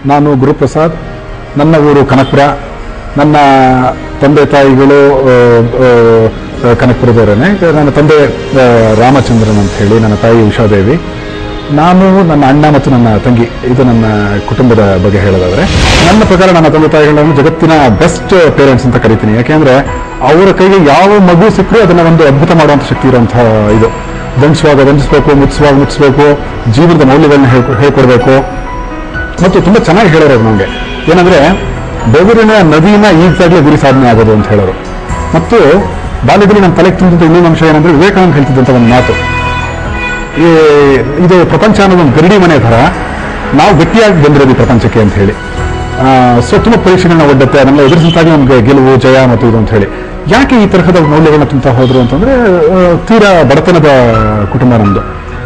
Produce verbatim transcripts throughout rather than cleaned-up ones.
ನಾನು ಗುರುಪ್ರಸಾದ್. ನನ್ನ ಊರು ಕನಕಪುರ. ನನ್ನ ತಂದೆ ತಾಯಿಗಳು ಕನಕಪುರದವರೇನೆ. ನನ್ನ ತಂದೆ ರಾಮಚಂದ್ರನ್ ಅಂತ ಹೇಳಿ, ನನ್ನ ತಾಯಿ ಉಷಾದೇವಿ. ನಾನು, ನನ್ನ ಅಣ್ಣ ಮತ್ತು ನನ್ನ ತಂಗಿ, ಇದು ನನ್ನ ಕುಟುಂಬದ ಬಗ್ಗೆ ಹೇಳೋದಾದರೆ, ನನ್ನ ಪ್ರಕಾರ ನನ್ನ ತಂದೆ ತಾಯಿಗಳನ್ನು ಜಗತ್ತಿನ ಬೆಸ್ಟ್ ಪೇರೆಂಟ್ಸ್ ಅಂತ ಕರಿತೀನಿ. ಯಾಕೆಂದರೆ ಅವರ ಕೈಗೆ ಯಾವ ಮಗು ಸಿಕ್ಕರೂ ಅದನ್ನು ಒಂದು ಅದ್ಭುತ ಮಾಡುವಂಥ ಶಕ್ತಿ ಇರುವಂಥ ಇದು. ದಂಡಿಸುವಾಗ ದಂಡಿಸ್ಬೇಕು, ಮುಚ್ಚಿಸುವಾಗ ಮುಚ್ಚಿಸ್ಬೇಕು, ಜೀವನದ ಮೌಲ್ಯಗಳನ್ನ ಹೇಳ್ ಹೇಳ್ಕೊಡ್ಬೇಕು. ಮತ್ತು ತುಂಬ ಚೆನ್ನಾಗಿ ಹೇಳೋರು ನಮಗೆ ಏನಂದರೆ, ಬೆವರಿನ ನದಿನ ಈಜಾಗಲೇ ಗುರಿ ಸಾಧನೆ ಆಗೋದು ಅಂತ ಹೇಳೋರು. ಮತ್ತು ಬಾಲ್ಯದಲ್ಲಿ ನಮ್ಮ ತಲೆಗೆ ತುಂಬಿದಂಥ ಇನ್ನೊಂದು ಅಂಶ ಏನಂದರೆ, ವಿವೇಕಾನಂದ ಹೇಳ್ತಿದ್ದಂಥ ಒಂದು ಮಾತು, ಈ ಇದು ಪ್ರಪಂಚ ಅನ್ನೋದು ಒಂದು ಗರಡಿ ಮನೆ ಥರ, ನಾವು ಗಟ್ಟಿಯಾಗಿ ಬಂದಿರೋದು ಈ ಪ್ರಪಂಚಕ್ಕೆ ಅಂತ ಹೇಳಿ. ಸೊ ತುಂಬ ಪರೀಕ್ಷೆಗಳನ್ನ ಒಡ್ಡತ್ತೆ, ಅದನ್ನೆಲ್ಲ ಎದುರಿಸಿದಾಗ ನಮಗೆ ಗೆಲುವು, ಜಯ ಮತ್ತು ಇದು ಅಂತ ಹೇಳಿ. ಯಾಕೆ ಈ ತರಹದ ಮೌಲ್ಯಗಳನ್ನ ತುಂಬ್ತಾ ಹೋದ್ರು ಅಂತಂದರೆ, ತೀರಾ ಬಡತನದ ಕುಟುಂಬ ನಮ್ಮದು,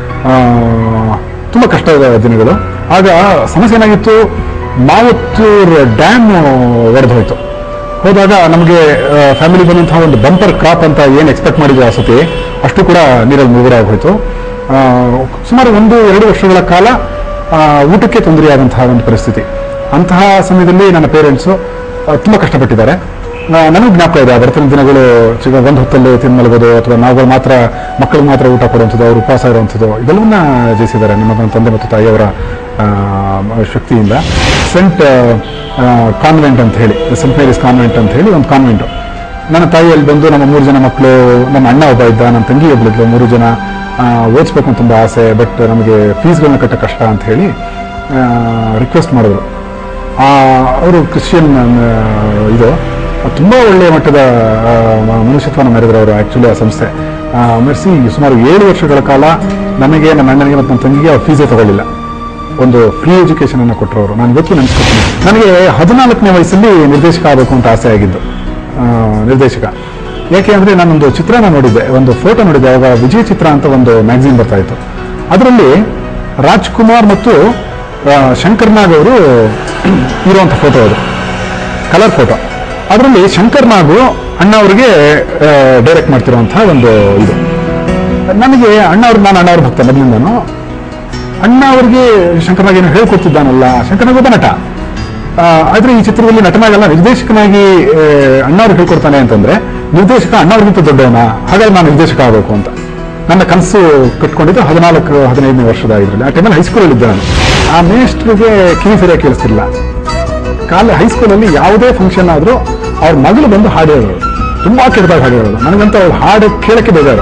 ತುಂಬ ಕಷ್ಟದ ದಿನಗಳು. ಆಗ ಸಮಸ್ಯೆ ಏನಾಗಿತ್ತು, ಮಾವತ್ತೂರ್ ಡ್ಯಾಮ್ ಒಡೆದು ಹೋಯಿತು. ಹೋದಾಗ ನಮಗೆ ಫ್ಯಾಮಿಲಿ ಬಂದಂತಹ ಒಂದು ಬಂಪರ್ ಕ್ರಾಪ್ ಅಂತ ಏನು ಎಕ್ಸ್ಪೆಕ್ಟ್ ಮಾಡಿದ್ವಿ ಆ ಸತಿ, ಅಷ್ಟು ಕೂಡ ನೀರಲ್ಲಿ ಮುಳುಗಡೆ ಹೋಯಿತು. ಸುಮಾರು ಒಂದು ಎರಡು ವರ್ಷಗಳ ಕಾಲ ಊಟಕ್ಕೆ ತೊಂದರೆಯಾದಂತಹ ಒಂದು ಪರಿಸ್ಥಿತಿ. ಅಂತಹ ಸಮಯದಲ್ಲಿ ನನ್ನ ಪೇರೆಂಟ್ಸು ತುಂಬ ಕಷ್ಟಪಟ್ಟಿದ್ದಾರೆ. ನನಗೂ ಜ್ಞಾಪಕ ಇದೆ, ಬರ್ತನ ದಿನಗಳು ಚಿಕ್ಕ ಒಂದು ಹೊತ್ತಲ್ಲಿ ತಿಂದು ಮಲಗೋದು, ಅಥವಾ ನಾವುಗಳು ಮಾತ್ರ ಮಕ್ಕಳಿಗೆ ಮಾತ್ರ ಊಟ ಕೊಡುವಂಥದ್ದು, ಅವರು ಉಪವಾಸ ಇರುವಂಥದ್ದು, ಇದೆಲ್ಲವನ್ನ ಜಯಿಸಿದ್ದಾರೆ ನಮ್ಮ ತಂದೆ ಮತ್ತು ತಾಯಿಯವರ ಶಕ್ತಿಯಿಂದ. ಸೆಂಟ್ ಕಾನ್ವೆಂಟ್ ಅಂತ ಹೇಳಿ, ಸೆಂಟ್ ಮೇರಿಸ್ ಕಾನ್ವೆಂಟ್ ಅಂತ ಹೇಳಿ ಒಂದು ಕಾನ್ವೆಂಟು. ನನ್ನ ತಾಯಿಯಲ್ಲಿ ಬಂದು ನಮ್ಮ ಮೂರು ಜನ ಮಕ್ಕಳು, ನಮ್ಮ ಅಣ್ಣ ಒಬ್ಬ ಇದ್ದ, ನನ್ನ ತಂಗಿ ಒಬ್ಬಳಿದ್ಲು, ಮೂರು ಜನ ಓದಿಸ್ಬೇಕು ಅಂತ ತುಂಬ ಆಸೆ, ಬಟ್ ನಮಗೆ ಫೀಸ್ಗಳನ್ನ ಕಟ್ಟ ಕಷ್ಟ ಅಂತ ಹೇಳಿ ರಿಕ್ವೆಸ್ಟ್ ಮಾಡಿದ್ರು. ಅವರು ಕ್ರಿಶ್ಚಿಯನ್ ಇದು ತುಂಬ ಒಳ್ಳೆಯ ಮಟ್ಟದ ಮನುಷ್ಯತ್ವನ ಮೆರೆದ್ರು ಅವರು. ಆ್ಯಕ್ಚುಲಿ ಆ ಸಂಸ್ಥೆ ಮೆರೆಸಿ ಸುಮಾರು ಏಳು ವರ್ಷಗಳ ಕಾಲ ನಮಗೆ, ನನ್ನ ಅಣ್ಣನಿಗೆ ಮತ್ತು ನನ್ನ ತಂಗಿಗೆ ಅವ್ರು ಫೀಸೇ ತಗೊಳ್ಳಿಲ್ಲ, ಒಂದು ಫ್ರೀ ಎಜುಕೇಷನನ್ನು ಕೊಟ್ಟರು ಅವರು. ನಾನು ಇವತ್ತು ನೆನೆಸ್ಕೊತೀನಿ. ನನಗೆ ಹದಿನಾಲ್ಕನೇ ವಯಸ್ಸಲ್ಲಿ ನಿರ್ದೇಶಕ ಆಗಬೇಕು ಅಂತ ಆಸೆ ಆಗಿದ್ದು, ನಿರ್ದೇಶಕ. ಯಾಕೆ ಅಂದರೆ ನಾನೊಂದು ಚಿತ್ರನ ನೋಡಿದ್ದೆ, ಒಂದು ಫೋಟೋ ನೋಡಿದ್ದೆ. ಆವಾಗ ವಿಜಯ ಚಿತ್ರ ಅಂತ ಒಂದು ಮ್ಯಾಗಝೀನ್ ಬರ್ತಾ ಇತ್ತು. ಅದರಲ್ಲಿ ರಾಜ್ಕುಮಾರ್ ಮತ್ತು ಶಂಕರ್ನಾಗ್ ಅವರು ಇರುವಂಥ ಫೋಟೋ, ಅದು ಕಲರ್ ಫೋಟೋ. ಅದರಲ್ಲಿ ಶಂಕರ್ನಾಗು ಅಣ್ಣ ಅವ್ರಿಗೆ ಡೈರೆಕ್ಟ್ ಮಾಡ್ತಿರುವಂಥ ಒಂದು ಇದು. ನನಗೆ ಅಣ್ಣ ಅವ್ರಿಗೆ, ನಾನು ಅಣ್ಣ ಅವ್ರ ಭಕ್ತ ಮೊದಲಿಂದನು. ಅಣ್ಣ ಅವ್ರಿಗೆ ಶಂಕರ್ನಾಗ್ ಏನು ಹೇಳ್ಕೊಡ್ತಿದ್ದಾನಲ್ಲ, ಶಂಕರ್ನಾಗ್ ಒಬ್ಬ ನಟ, ಆದರೆ ಈ ಚಿತ್ರದಲ್ಲಿ ನಟನಾಗಲ್ಲ, ನಿರ್ದೇಶಕನಾಗಿ ಅಣ್ಣ ಅವ್ರಿಗೆ ಹೇಳ್ಕೊಡ್ತಾನೆ ಅಂತಂದರೆ, ನಿರ್ದೇಶಕ ಅಣ್ಣ ಅವ್ರಿಗಿಂತ ದೊಡ್ಡವನ, ಹಾಗಾಗಿ ನಾನು ನಿರ್ದೇಶಕ ಆಗಬೇಕು ಅಂತ ನನ್ನ ಕನಸು ಕಟ್ಕೊಂಡಿದ್ದು ಹದಿನಾಲ್ಕು ಹದಿನೈದನೇ ವರ್ಷದ ಇದರಲ್ಲಿ. ಆ ಟೈಮಲ್ಲಿ ಹೈಸ್ಕೂಲಲ್ಲಿ ಇದ್ದೆ ನಾನು. ಆ ಮೇಸ್ಟ್ರಿಗೆ ಕಿವಿ ಸರಿಯಾಗಿ ಕೇಳಿಸ್ತಿಲ್ಲ. ಕಾಲ ಹೈಸ್ಕೂಲಲ್ಲಿ ಯಾವುದೇ ಫಂಕ್ಷನ್ ಆದರೂ ಅವ್ರ ಮಗಳು ಬಂದು ಹಾಡು ಹೇಳೋರು, ತುಂಬ ಕೆಟ್ಟದಾಗ ಹಾಡು ಹೇಳೋದು. ನನಗಂತ ಅವ್ಳು ಹಾಡು ಕೇಳೋಕ್ಕೆ ಬೇಜಾರು.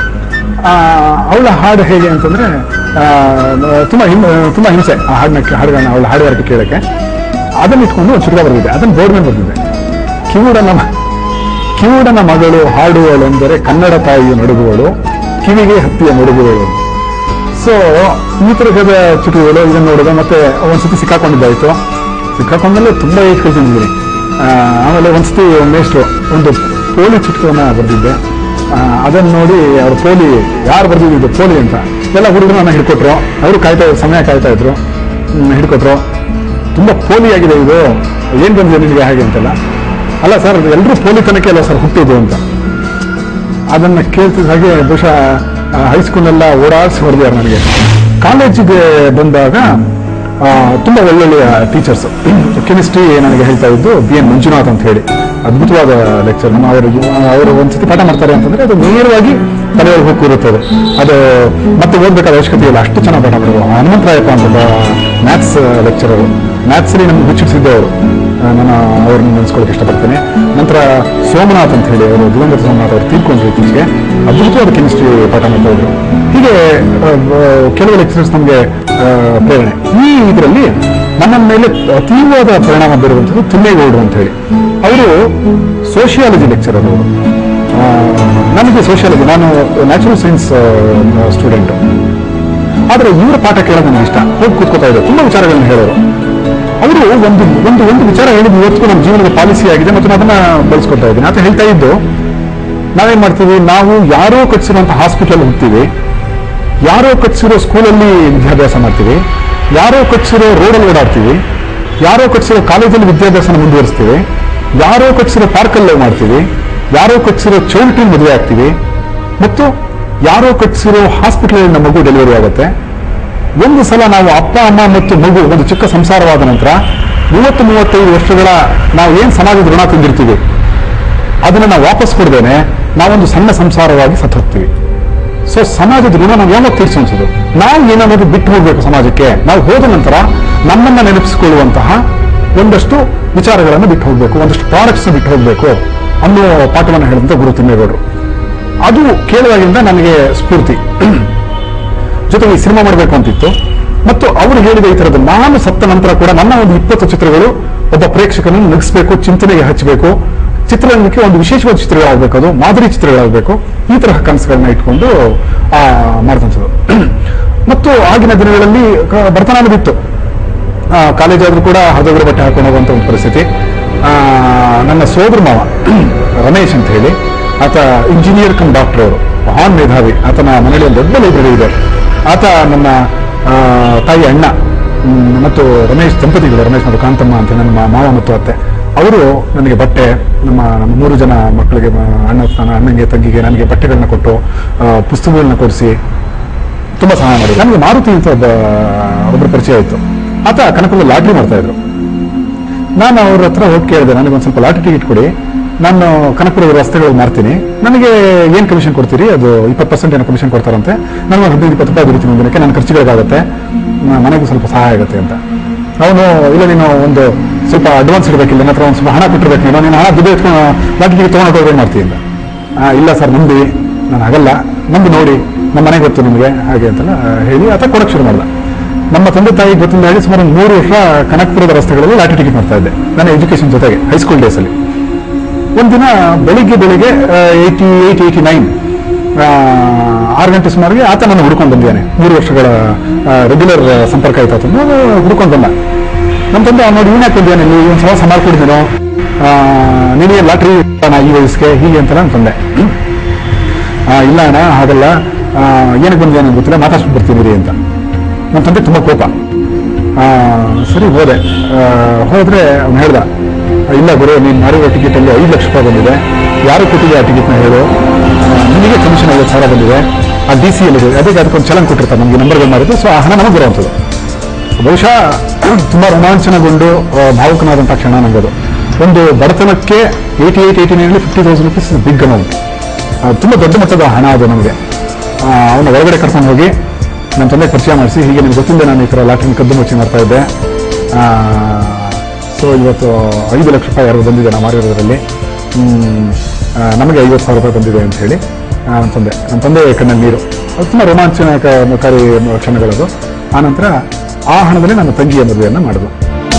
ಅವಳ ಹಾಡು ಹೇಗೆ ಅಂತಂದರೆ ತುಂಬ ಹಿಂ ತುಂಬ ಹಿಂಸೆ ಆ ಹಾಡನ್ನ ಹಾಡುಗಳನ್ನ ಅವಳ ಹಾಡುಗಾರಿಕೆ ಕೇಳೋಕ್ಕೆ. ಅದನ್ನು ಇಟ್ಕೊಂಡು ಒಂದು ಚುರುಕ ಬರೆದಿದ್ದೆ, ಅದನ್ನು ಬೋರ್ಡ್ ಮೇಲೆ ಬರೆದಿದ್ದೆ. ಕಿವುಡನ ಕಿವುಡನ ಮಗಳು ಹಾಡುವಳೆಂದರೆ ಕನ್ನಡ ತಾಯಿಯ ನಡುಗುವಳು, ಕಿವಿಗೆ ಹತ್ತಿಯ ನಡುಗುವಳು. ಸೊ ಈ ತರಹದ ಚುಟುಕುಗಳು ಇದನ್ನು ನೋಡೋದು. ಮತ್ತೆ ಒಂದ್ಸತಿ ಸಿಕ್ಕಾಕೊಂಡಿದ್ದಾಯಿತು. ಸಿಕ್ಕಾಕೊಂಡಲ್ಲೇ ತುಂಬ ಏಟ್ ಕಳ್ತಿದ್ದೀನಿ. ಆಮೇಲೆ ಒಂದ್ಸತಿ ಮೇಷ್ಟ್ರು ಒಂದು ಪೋಲಿ ಚುಟುಕನ್ನು ಬರೆದಿದ್ದೆ. ಅದನ್ನು ನೋಡಿ ಅವ್ರು ಪೋಲಿ ಯಾರು ಬರೆದಿದ್ದು ಪೋಲಿ ಅಂತ ಎಲ್ಲ ಹುಡುಗರು ನನ್ನ ಹಿಡ್ಕೊಟ್ರು. ಅವರು ಕಾಯ್ತಾ ಸಮಯ ಕಾಯ್ತಾ ಇದ್ರು, ಹಿಡ್ಕೊಟ್ರು. ತುಂಬ ಪೋಲಿ ಆಗಿದೆ ಇದು, ಏನು ಬಂದಿದೆ ನಿಮಗೆ ಹಾಗೆ ಅಂತೆಲ್ಲ. ಅಲ್ಲ ಸರ್, ಎಲ್ಲರೂ ಪೋಲಿತನಕ್ಕೆ ಅಲ್ಲ ಸರ್ ಹುಟ್ಟಿದ್ದು ಅಂತ. ಅದನ್ನು ಕೇಳ್ತಿದ್ದ ಹಾಗೆ ಬಹುಶಃ ಹೈಸ್ಕೂಲೆಲ್ಲ ಓಡಾಡಿಸಿ ಹೊಡೆದಿದ್ದಾರೆ ನನಗೆ. ಕಾಲೇಜಿಗೆ ಬಂದಾಗ ತುಂಬ ಒಳ್ಳೊಳ್ಳೆಯ ಟೀಚರ್ಸ್. ಕೆಮಿಸ್ಟ್ರಿ ನನಗೆ ಹೇಳ್ತಾ ಇದ್ದು ಬಿ ಎನ್ ಮಂಜುನಾಥ್ ಅಂತ ಹೇಳಿ, ಅದ್ಭುತವಾದ ಲೆಕ್ಚರ್. ಅವರು ಅವರು ಒಂದ್ಸತಿ ಪಾಠ ಮಾಡ್ತಾರೆ ಅಂತಂದರೆ ಅದು ನೇರವಾಗಿ ತಲೆಯಲ್ಲಿ ಹೋಗಿ ಕೂರುತ್ತದೆ. ಅದು ಮತ್ತೆ ಓದಬೇಕಾದ ಅವಶ್ಯಕತೆ ಇಲ್ಲ, ಅಷ್ಟು ಚೆನ್ನಾಗಿ ಪಾಠ ಮಾಡೋದು. ಹನುಮಂತರಾಯಪ್ಪ ಅಂತ ಮ್ಯಾಥ್ಸ್ ಲೆಕ್ಚರರು, ಮ್ಯಾಥ್ಸಲ್ಲಿ ನಮ್ಗೆ ಹುಚ್ಚಿಡಿಸಿದ್ದೆ ಅವರು. ನಾನು ಅವ್ರನ್ನ ನೆನೆಸ್ಕೊಳ್ಳೋಕೆ ಇಷ್ಟಪಡ್ತೇನೆ. ನಂತರ ಸೋಮನಾಥ್ ಅಂತ ಹೇಳಿ, ಅವರು ದಿವಂಗತ ಸೋಮನಾಥ್ ಅವರು ತೀರ್ಕೊಂಡ್ರು ಇತ್ತೀಚೆಗೆ. ಅದ್ಭುತವಾದ ಕೆಮಿಸ್ಟ್ರಿ ಪಾಠ ಮಾಡ್ತಾ ಇದ್ರು. ಹೀಗೆ ಕೆಲವು ಲೆಕ್ಚರರ್ಸ್ ನಮಗೆ ಪ್ರೇರಣೆ. ಈ ಇದರಲ್ಲಿ ನನ್ನ ಮೇಲೆ ಅತೀವಾದ ಪರಿಣಾಮ ಬೀರುವಂಥದ್ದು ತಿಮ್ಮೇಗೌಡರು ಅಂತ ಹೇಳಿ. ಅವರು ಸೋಷಿಯಾಲಜಿ ಲೆಕ್ಚರರ್ ಅವರು. ನನಗೆ ಸೋಷಿಯಾಲಜಿ, ನಾನು ನ್ಯಾಚುರಲ್ ಸೈನ್ಸ್ ಸ್ಟೂಡೆಂಟು. ಆದರೆ ಇವರ ಪಾಠ ಕೇಳೋದು ನನಗೆ ಇಷ್ಟ. ಹೋಗಿ ಕೂತ್ಕೋತಾ ಇದ್ದೆ, ತುಂಬ ವಿಚಾರಗಳನ್ನು ಹೇಳೋರು. ಅವರು ಒಂದು ಒಂದು ಒಂದು ವಿಚಾರ ಹೇಳಿದ್ದು ಇವತ್ತು ನಮ್ಮ ಜೀವನದ ಪಾಲಿಸಿ ಆಗಿದೆ ಮತ್ತು ನಾನು ಅದನ್ನು ಬಳಸ್ಕೊಳ್ತಾ ಇದ್ದೀನಿ ಅಂತ ಹೇಳ್ತಾ ಇದ್ದು. ನಾವೇನು ಮಾಡ್ತೀವಿ, ನಾವು ಯಾರೋ ಕಟ್ಸಿರುವಂಥ ಹಾಸ್ಪಿಟಲ್ ಹೋಗ್ತೀವಿ, ಯಾರೋ ಕಟ್ಸಿರೋ ಸ್ಕೂಲಲ್ಲಿ ವಿದ್ಯಾಭ್ಯಾಸ ಮಾಡ್ತೀವಿ, ಯಾರೋ ಕಟ್ಸಿರೋ ರೋಡಲ್ಲಿ ಓಡಾಡ್ತೀವಿ, ಯಾರೋ ಕಟ್ಸಿರೋ ಕಾಲೇಜಲ್ಲಿ ವಿದ್ಯಾಭ್ಯಾಸನ ಮುಂದುವರಿಸ್ತೀವಿ, ಯಾರೋ ಕಟ್ಸಿರೋ ಪಾರ್ಕಲ್ಲಿ ಮಾಡ್ತೀವಿ, ಯಾರೋ ಕಟ್ಸಿರೋ ಚೌಲ್ಟ್ರಿ ಮದುವೆ ಆಗ್ತೀವಿ, ಮತ್ತು ಯಾರೋ ಕಟ್ಸಿರೋ ಹಾಸ್ಪಿಟಲಲ್ಲಿ ನಮ್ಮ ಮಗು ಡೆಲಿವರಿ ಆಗುತ್ತೆ. ಒಂದು ಸಲ ನಾವು ಅಪ್ಪ ಅಮ್ಮ ಮತ್ತು ಮಗು ಒಂದು ಚಿಕ್ಕ ಸಂಸಾರವಾದ ನಂತರ ಮೂವತ್ತು ಮೂವತ್ತೈದು ವರ್ಷಗಳ ನಾವು ಏನು ಸಮಾಜದ ಋಣ ತಿಂದಿರ್ತೀವಿ ಅದನ್ನು ನಾವು ವಾಪಸ್ ಕೊಡ್ದೇನೆ ನಾವೊಂದು ಸಣ್ಣ ಸಂಸಾರವಾಗಿ ಸತ್ತು ಹೋಗ್ತೀವಿ. ಸೊ ಸಮಾಜದ ಋಣ ನಾವು ಯಾವಾಗ ತೀರ್ಸೋದು? ನಾವು ಏನಾದರೂ ಬಿಟ್ಟು ಹೋಗ್ಬೇಕು ಸಮಾಜಕ್ಕೆ. ನಾವು ಹೋದ ನಂತರ ನಮ್ಮನ್ನ ನೆನಪಿಸಿಕೊಳ್ಳುವಂತಹ ಒಂದಷ್ಟು ವಿಚಾರಗಳನ್ನು ಬಿಟ್ಟು ಹೋಗ್ಬೇಕು, ಒಂದಷ್ಟು ಪ್ರಾಡಕ್ಟ್ಸ್ ಬಿಟ್ಟು ಹೋಗ್ಬೇಕು ಅನ್ನೋ ಪಾಠವನ್ನು ಹೇಳಿದಂತ ಗುರು ತಿಮ್ಮೇಗೌಡರು. ಅದು ಕೇಳುವಾಗಿಂದ ನನಗೆ ಸ್ಫೂರ್ತಿ. ಜೊತೆಗೆ ಈ ಸಿನಿಮಾ ಮಾಡಬೇಕು ಅಂತಿತ್ತು. ಮತ್ತು ಅವರು ಹೇಳಿದ ಈ ತರದ್ದು ನಾನು ಸತ್ತ ನಂತರ ಕೂಡ ನನ್ನ ಒಂದು ಇಪ್ಪತ್ತು ಚಿತ್ರಗಳು ಒಬ್ಬ ಪ್ರೇಕ್ಷಕನನ್ನು ನಗಿಸ್ಬೇಕು, ಚಿಂತನೆಗೆ ಹಚ್ಚಬೇಕು, ಚಿತ್ರರಂಗಕ್ಕೆ ಒಂದು ವಿಶೇಷವಾದ ಚಿತ್ರಗಳಾಗಬೇಕು, ಅದು ಮಾದರಿ ಚಿತ್ರಗಳಾಗಬೇಕು, ಈ ತರಹ ಕನಸುಗಳನ್ನ ಇಟ್ಕೊಂಡು ಆ ಮಾಡ್ತಂಥದ್ದು. ಮತ್ತು ಆಗಿನ ದಿನಗಳಲ್ಲಿ ಬಡತನ ಬಿತ್ತು. ಕಾಲೇಜ್ ಆದ್ರೂ ಕೂಡ ಹದಗರ ಬಟ್ಟೆ ಹಾಕೊಂಡು ಹೋಗುವಂತ ಒಂದು ಪರಿಸ್ಥಿತಿ. ನನ್ನ ಸೋದರ ಮಾವ ರಮೇಶ್ ಅಂತ ಹೇಳಿ, ಆತ ಇಂಜಿನಿಯರ್ ಕಮ್ ಡಾಕ್ಟರ್, ಅವರು ಮಹಾನ್ ಮೇಧಾವಿ. ಆತನ ಮನೆಯಲ್ಲಿ ಒಂದು ದೊಡ್ಡ ಲೈಬ್ರರಿ ಇದೆ. ಆತ ನನ್ನ ತಾಯಿ ಅಣ್ಣ ಮತ್ತು ರಮೇಶ್ ದಂಪತಿಗಳು, ರಮೇಶ್ ಮತ್ತು ಕಾಂತಮ್ಮ ಅಂತ ನನ್ನ ಮಾವ ಮತ್ತು ಅತ್ತೆ, ಅವರು ನನಗೆ ಬಟ್ಟೆ, ನಮ್ಮ ನಮ್ಮ ಮೂರು ಜನ ಮಕ್ಕಳಿಗೆ, ಅಣ್ಣ ಅಣ್ಣಂಗೆ ತಂಗಿಗೆ ನನಗೆ ಬಟ್ಟೆಗಳನ್ನ ಕೊಟ್ಟು, ಪುಸ್ತಕಗಳನ್ನ ಕೊಡಿಸಿ ತುಂಬಾ ಸಹಾಯ ಮಾಡಿದ್ರು. ನನಗೆ ಮಾರುತಿ ಅಂತ ಒಬ್ಬ ಒಬ್ಬರ ಪರಿಚಯ ಆಯಿತು. ಆತ ಕನಕಪುರದ ಲಾಟ್ರಿ ಮಾಡ್ತಾ ಇದ್ರು. ನಾನು ಅವ್ರ ಹತ್ರ ಹೋಗಿ ಕೇಳಿದೆ, ನನಗೆ ಒಂದು ಸ್ವಲ್ಪ ಲಾಟ್ರಿ ಟಿಕೆಟ್ ಕೊಡಿ, ನಾನು ಕನಕಪುರದ ರಸ್ತೆಗಳು ಮಾಡ್ತೀನಿ, ನನಗೆ ಏನು ಕಮಿಷನ್ ಕೊಡ್ತೀರಿ? ಅದು ಇಪ್ಪತ್ತು ಪರ್ಸೆಂಟ್ ಏನೋ ಕಮಿಷನ್ ಕೊಡ್ತಾರಂತೆ, ನನಗೆ ಒಂದು ಹದಿನೈದು ಇಪ್ಪತ್ತು ರೂಪಾಯಿ ದುಡಿತೀನಿ ಒಂದು ದಿನಕ್ಕೆ, ನನ್ನ ಖರ್ಚುಗಳಿಗಾಗುತ್ತೆ, ಮನೆಗೂ ಸ್ವಲ್ಪ ಸಹಾಯ ಆಗುತ್ತೆ ಅಂತ. ಅವನು ಇಲ್ಲ, ನೀನು ಒಂದು ಸ್ವಲ್ಪ ಅಡ್ವಾನ್ಸ್ ಇಡಬೇಕಿಲ್ಲ, ನನ್ನ ಹತ್ರ ಒಂದು ಸ್ವಲ್ಪ ಹಣ ಕೊಟ್ಟಿರ್ಬೇಕು, ನೀನು ನೀನು ಹಣ ದುಡ್ಡು ಇಟ್ಕೊಂಡು ಲಾಟ್ರಿ ಟಿಕೆಟ್ ತೊಗೊಂಡು ಹೋಗಿ ಮಾಡ್ತೀನಿ ಅಂತ. ಇಲ್ಲ ಸರ್ ನಂಬಿ, ನಾನು ಆಗಲ್ಲ, ನಂಬಿ ನೋಡಿ, ನಮ್ಮ ಮನೆಗೆ ಗೊತ್ತು ನಿಮಗೆ ಹಾಗೆ ಅಂತೆಲ್ಲ ಹೇಳಿ ಆತ ಕೊಡಕ್ಕೆ ಶುರು ಮಾಡ್ದ. ನಮ್ಮ ತಂದೆ ತಾಯಿ ಗೊತ್ತಿಲ್ಲ ಹೇಳಿ ಸುಮಾರು ಮೂರು ವರ್ಷ ಕನಕಪುರದ ರಸ್ತೆಗಳಲ್ಲಿ ಲಾಟ್ರಿ ಟಿಕೆಟ್ ಮಾಡ್ತಾ ಇದ್ದೆ ನನ್ನ ಎಜುಕೇಶನ್ ಜೊತೆಗೆ, ಹೈಸ್ಕೂಲ್ ಡೇಸಲ್ಲಿ. ಒಂದಿನ ಬೆಳಿಗ್ಗೆ ಬೆಳಿಗ್ಗೆ ಏಯ್ಟಿ ಏಯ್ಟ್ ಏಯ್ಟಿ ನೈನ್ ಆರು ಗಂಟೆ ಸುಮಾರಿಗೆ ಆತ ನಾನು ಹುಡ್ಕೊಂಡು ಬಂದಿದ್ದಾನೆ. ಮೂರು ವರ್ಷಗಳ ರೆಗ್ಯುಲರ್ ಸಂಪರ್ಕ ಆಯ್ತು ಆತ, ಹುಡ್ಕೊಂಡು ಬಂದ. ನಮ್ಮ ತಂದೆ ನೋಡಿ, ಇವನ್ ಯಾಕೆ ಬಂದಿದ್ದಾನೆ, ನೀವು ಒಂದು ಸಲ ಮಾಡ್ಕೊಡಿದ್ದೀನೋ, ನೀನೇ ಲಾಟ್ರಿ ಅಣ್ಣ ಈ ವಯಸ್ಸಿಗೆ ಹೀಗೆ ಅಂತ ನಾನು ತಂದೆ. ಇಲ್ಲ ಅಣ್ಣ ಹಾಗಲ್ಲ, ಏನಕ್ಕೆ ಬಂದಿದೆ ನನಗೆ ಗೊತ್ತಿಲ್ಲ, ಮಾತಾಡ್ಸ್ಬಿಟ್ಟು ಬರ್ತೀನಿ ರೀ ಅಂತ. ನನ್ನ ತಂದೆ ತುಂಬ ಕೋಪ. ಸರಿ ಹೋದೆ. ಹೋದ್ರೆ ಅವ್ನು ಹೇಳ್ದ, ಇಲ್ಲ ಗುರು, ನೀನು ಮಾಡಿರೋ ಟಿಕೆಟಲ್ಲಿ ಐದು ಲಕ್ಷ ರೂಪಾಯಿ ಬಂದಿದೆ, ಯಾರು ಕೊಟ್ಟಿದೆ ಆ ಟಿಕೆಟ್ನ ಹೇಳು, ನಿನಗೆ ಕಮಿಷನ್ ಐವತ್ತು ಸಾವಿರ ಬಂದಿದೆ, ಆ ಡಿ ಸಿ ಎಲ್ಲಿದೆ, ಅದಕ್ಕೆ ಅದಕ್ಕೊಂದು ಚಲನ್ ಕೊಟ್ಟಿರ್ತಾರೆ ನಮಗೆ, ನಂಬರ್ಗಳು ಮಾಡಿದ್ದು. ಸೊ ಆ ಹಣ ನಮಗೆ ಬರುವಂಥದ್ದು. ಬಹುಶಃ ತುಂಬ ರೋಮಾಂಚನಗೊಂಡು ಭಾವುಕನಾದಂಥ ಕ್ಷಣ ನನಗದು. ಒಂದು ಬಡತನಕ್ಕೆ ಏಯ್ಟಿ ಏಯ್ಟ್ ಏಯ್ಟಿ ನೈನಲ್ಲಿ fifty thousand rupees big amount, ತುಂಬ ದೊಡ್ಡ ಮಟ್ಟದ ಹಣ ಅದು ನಮಗೆ. ಅವನ ಹೊರಗಡೆ ಕರ್ಕೊಂಡು ಹೋಗಿ ನನ್ನ ತಂದೆಗೆ ಪರಿಚಯ ಮಾಡಿಸಿ, ಹೀಗೆ ನಿಮ್ಗೆ ಗೊತ್ತಿಲ್ಲ ನಾನು ಈ ಥರ ಲಾಟ್ರಿನ ಕದ್ದು ಮುಚ್ಚಿ ಮಾಡ್ತಾ ಇದ್ದೆ, ಸೊ ಇವತ್ತು ಐದು ಲಕ್ಷ ರೂಪಾಯಿ ಯಾರು ಬಂದಿದೆ ನಾವು ಮಾರಿರೋದ್ರಲ್ಲಿ, ನಮಗೆ ಐವತ್ತು ಸಾವಿರ ರೂಪಾಯಿ ಬಂದಿದೆ ಅಂತ ಹೇಳಿ ನನ್ನ ತಂದೆ ನನ್ನ ತಂದೆ ಕಣ್ಣಲ್ಲಿ ನೀರು. ಅದು ತುಂಬ ರೋಮಾಂಚನಕಾರಿ ಕ್ಷಣಗಳದು. ಆನಂತರ ಆ ಹಣದಲ್ಲಿ ನನ್ನ ತಂಗಿಯ ಮದುವೆಯನ್ನು ಮಾಡಿದ್ರು.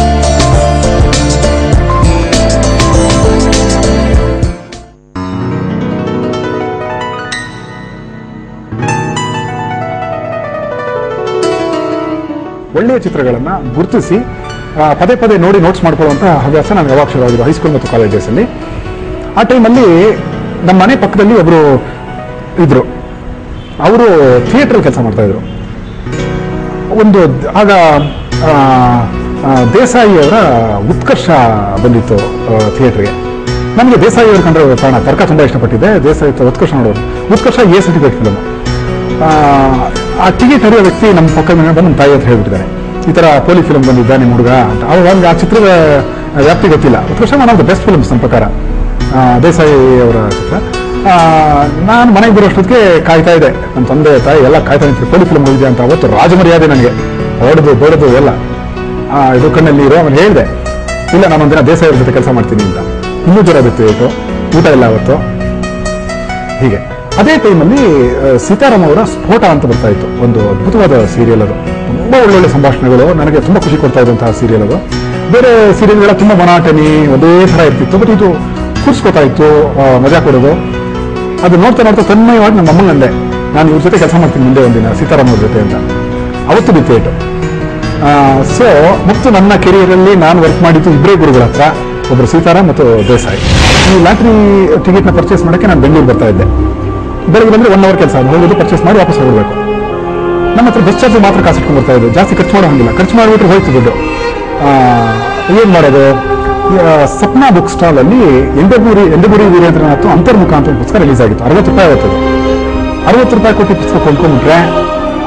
ಒಳ್ಳೆಯ ಚಿತ್ರಗಳನ್ನು ಗುರುತಿಸಿ ಪದೇ ಪದೇ ನೋಡಿ ನೋಟ್ಸ್ ಮಾಡ್ಕೊಳ್ಳುವಂಥ ಹವ್ಯಾಸ ನನಗೆ ಯಾವಾಗ ಶುರುವಾಗಿದೆ ಹೈಸ್ಕೂಲ್ ಮತ್ತು ಕಾಲೇಜ್ ಡೇಸಲ್ಲಿ. ಆ ಟೈಮಲ್ಲಿ ನಮ್ಮ ಮನೆ ಪಕ್ಕದಲ್ಲಿ ಒಬ್ಬರು ಇದ್ರು, ಅವರು ಥಿಯೇಟ್ರಲ್ಲಿ ಕೆಲಸ ಮಾಡ್ತಾಯಿದ್ರು. ಒಂದು ಆಗ ದೇಸಾಯಿಯವರ ಉತ್ಕರ್ಷ ಬಂದಿತ್ತು ಥಿಯೇಟ್ರಿಗೆ. ನನಗೆ ದೇಸಾಯಿಯವರು ಕಂಡ್ರೆ ಕಾರಣ ತರ್ಕ ತುಂಬ ಇಷ್ಟಪಟ್ಟಿದ್ದೆ. ದೇಸಾಯಿ ಉತ್ಕರ್ಷ ನೋಡೋದು. Utkarsha A certificate film. ಆ ಟಿಕೆಟ್ ಹರಿಯೋ ವ್ಯಕ್ತಿ ನಮ್ಮ ಪಕ್ಕದ ಬಂದು ನಮ್ಮ ತಾಯಿ ಹತ್ರ ಹೇಳ್ಬಿಟ್ಟಿದ್ದಾರೆ, ಈ ಥರ ಪೋಲಿ ಫಿಲಮ್ ಬಂದಿದ್ದ ನಿಮ್ಮ ಹುಡುಗ ಅಂತ. ಅವಾಗ ನನಗೆ ಆ ಚಿತ್ರದ ವ್ಯಾಪ್ತಿ ಗೊತ್ತಿಲ್ಲ. Utkarsha one of the best films ನಮ್ಮ ಪ್ರಕಾರ, ದೇಸಾಯಿ ಅವರ ಚಿತ್ರ. ನಾನು ಮನೆಗೆ ಬರೋಷ್ಟೊತ್ತಿಗೆ ಕಾಯ್ತಾ ಇದೆ, ನಮ್ಮ ತಂದೆ ತಾಯಿ ಎಲ್ಲ ಕಾಯ್ತಾ ನಿಂತಿದ್ರು, ಪೋಲಿ ಫಿಲ್ಮ್ ಹೋಗಿದೆ ಅಂತ. ಅವತ್ತು ರಾಜಮರ್ಯಾದೆ ನನಗೆ, ಹೊಡೆದು ಬಡದು ಎಲ್ಲ ಇದು ಕಣ್ಣಲ್ಲಿ ಇರೋ. ಅವನು ಹೇಳಿದೆ, ಇಲ್ಲ ನಾನೊಂದಿನ ದೇಸಾಯಿ ಅವ್ರ ಜೊತೆ ಕೆಲಸ ಮಾಡ್ತೀನಿ ಅಂತ. ಇನ್ನೂ ಜ್ವರ ಬಿತ್ತು, ಏಟು ಊಟ ಇಲ್ಲ ಅವತ್ತು. ಹೀಗೆ ಅದೇ ಟೈಮಲ್ಲಿ ಸೀತಾರಾಮ್ ಅವರ ಸ್ಫೋಟ ಅಂತ ಬರ್ತಾ ಇತ್ತು, ಒಂದು ಅದ್ಭುತವಾದ ಸೀರಿಯಲ್ ಅದು. ತುಂಬ ಒಳ್ಳೊಳ್ಳೆ ಸಂಭಾಷಣೆಗಳು, ನನಗೆ ತುಂಬ ಖುಷಿ ಕೊಡ್ತಾ ಇದ್ದಂತಹ ಸೀರಿಯಲ್ ಅದು. ಬೇರೆ ಸೀರಿಯಲ್ಗಳ ತುಂಬ ಮೊನಾಟನಿ ಒಂದೇ ಥರ ಇರ್ತಿತ್ತು, ಬಟ್ ಇದು ಕೂರಿಸ್ಕೊತಾ ಇತ್ತು, ಮಜಾ ಕೊಡೋದು. ಅದು ನೋಡ್ತಾ ನೋಡ್ತಾ ತನ್ಮಯವಾಗಿ ನಮ್ಮ ಅಮ್ಮನಲ್ಲೇ, ನಾನು ಇವ್ರ ಜೊತೆ ಕೆಲಸ ಮಾಡ್ತೀನಿ ಮುಂದೆ ಒಂದಿನ ಸೀತಾರಾಮ್ ಅವ್ರ ಜೊತೆ ಅಂತ. ಅವತ್ತು ಬಿತ್ತೇಟು. ಸೊ ಮತ್ತು ನನ್ನ ಕೆರಿಯರಲ್ಲಿ ನಾನು ವರ್ಕ್ ಮಾಡಿದ್ದು ಇಬ್ಬರೇ ಗುರುಗಳ ಹತ್ರ, ಒಬ್ಬರು ಸೀತಾರಾಮ್ ಮತ್ತು ದೇಸಾಯಿ. ಈ ಲಾಟ್ರಿ ಟಿಕೆಟ್ನ ಪರ್ಚೇಸ್ ಮಾಡೋಕ್ಕೆ ನಾನು ಬೆಂಗಳೂರು ಬರ್ತಾ ಇದ್ದೆ. ಬೆಳಗ್ಗೆ ಬಂದರೆ ಒನ್ ಅವರ್ ಕೆಲಸ, ಹೋಗೋದು ಪರ್ಚೇಸ್ ಮಾಡಿ ವಾಪಸ್ ಹೋಗಬೇಕು. ನಮ್ಮ ಹತ್ರ ಬಸ್ ಚಾರ್ಜ್ ಮಾತ್ರ ಕಾಸು ಇಟ್ಕೊಂಡು ಬರ್ತಾ ಇದ್ದು, ಜಾಸ್ತಿ ಖರ್ಚು ಮಾಡೋ ಹಂಗಿಲ್ಲ. ಖರ್ಚು ಮಾಡಿಬಿಟ್ರೆ ಹೋಯ್ತು ದುಡ್ಡು. ಏನು ಮಾಡೋದು? ಸಪ್ನಾ ಬುಕ್ ಸ್ಟಾಲಲ್ಲಿ ಎಂಡಬೂರಿ ಎಂಡಬೂರಿ ವೀರೇಂದ್ರನಾಥ್ ಅಂತರ್ಮುಖ ಅಂತ ಒಂದು ಪುಸ್ತಕ ರಿಲೀಸ್ ಆಗಿತ್ತು. ಅರವತ್ತು ರೂಪಾಯಿ ಆಗುತ್ತದೆ. ಅರವತ್ತು ರೂಪಾಯಿ ಕೊಟ್ಟು ಪುಸ್ತಕ ಕೊಂಡ್ಕೊಂಡ್ಬಿಟ್ರೆ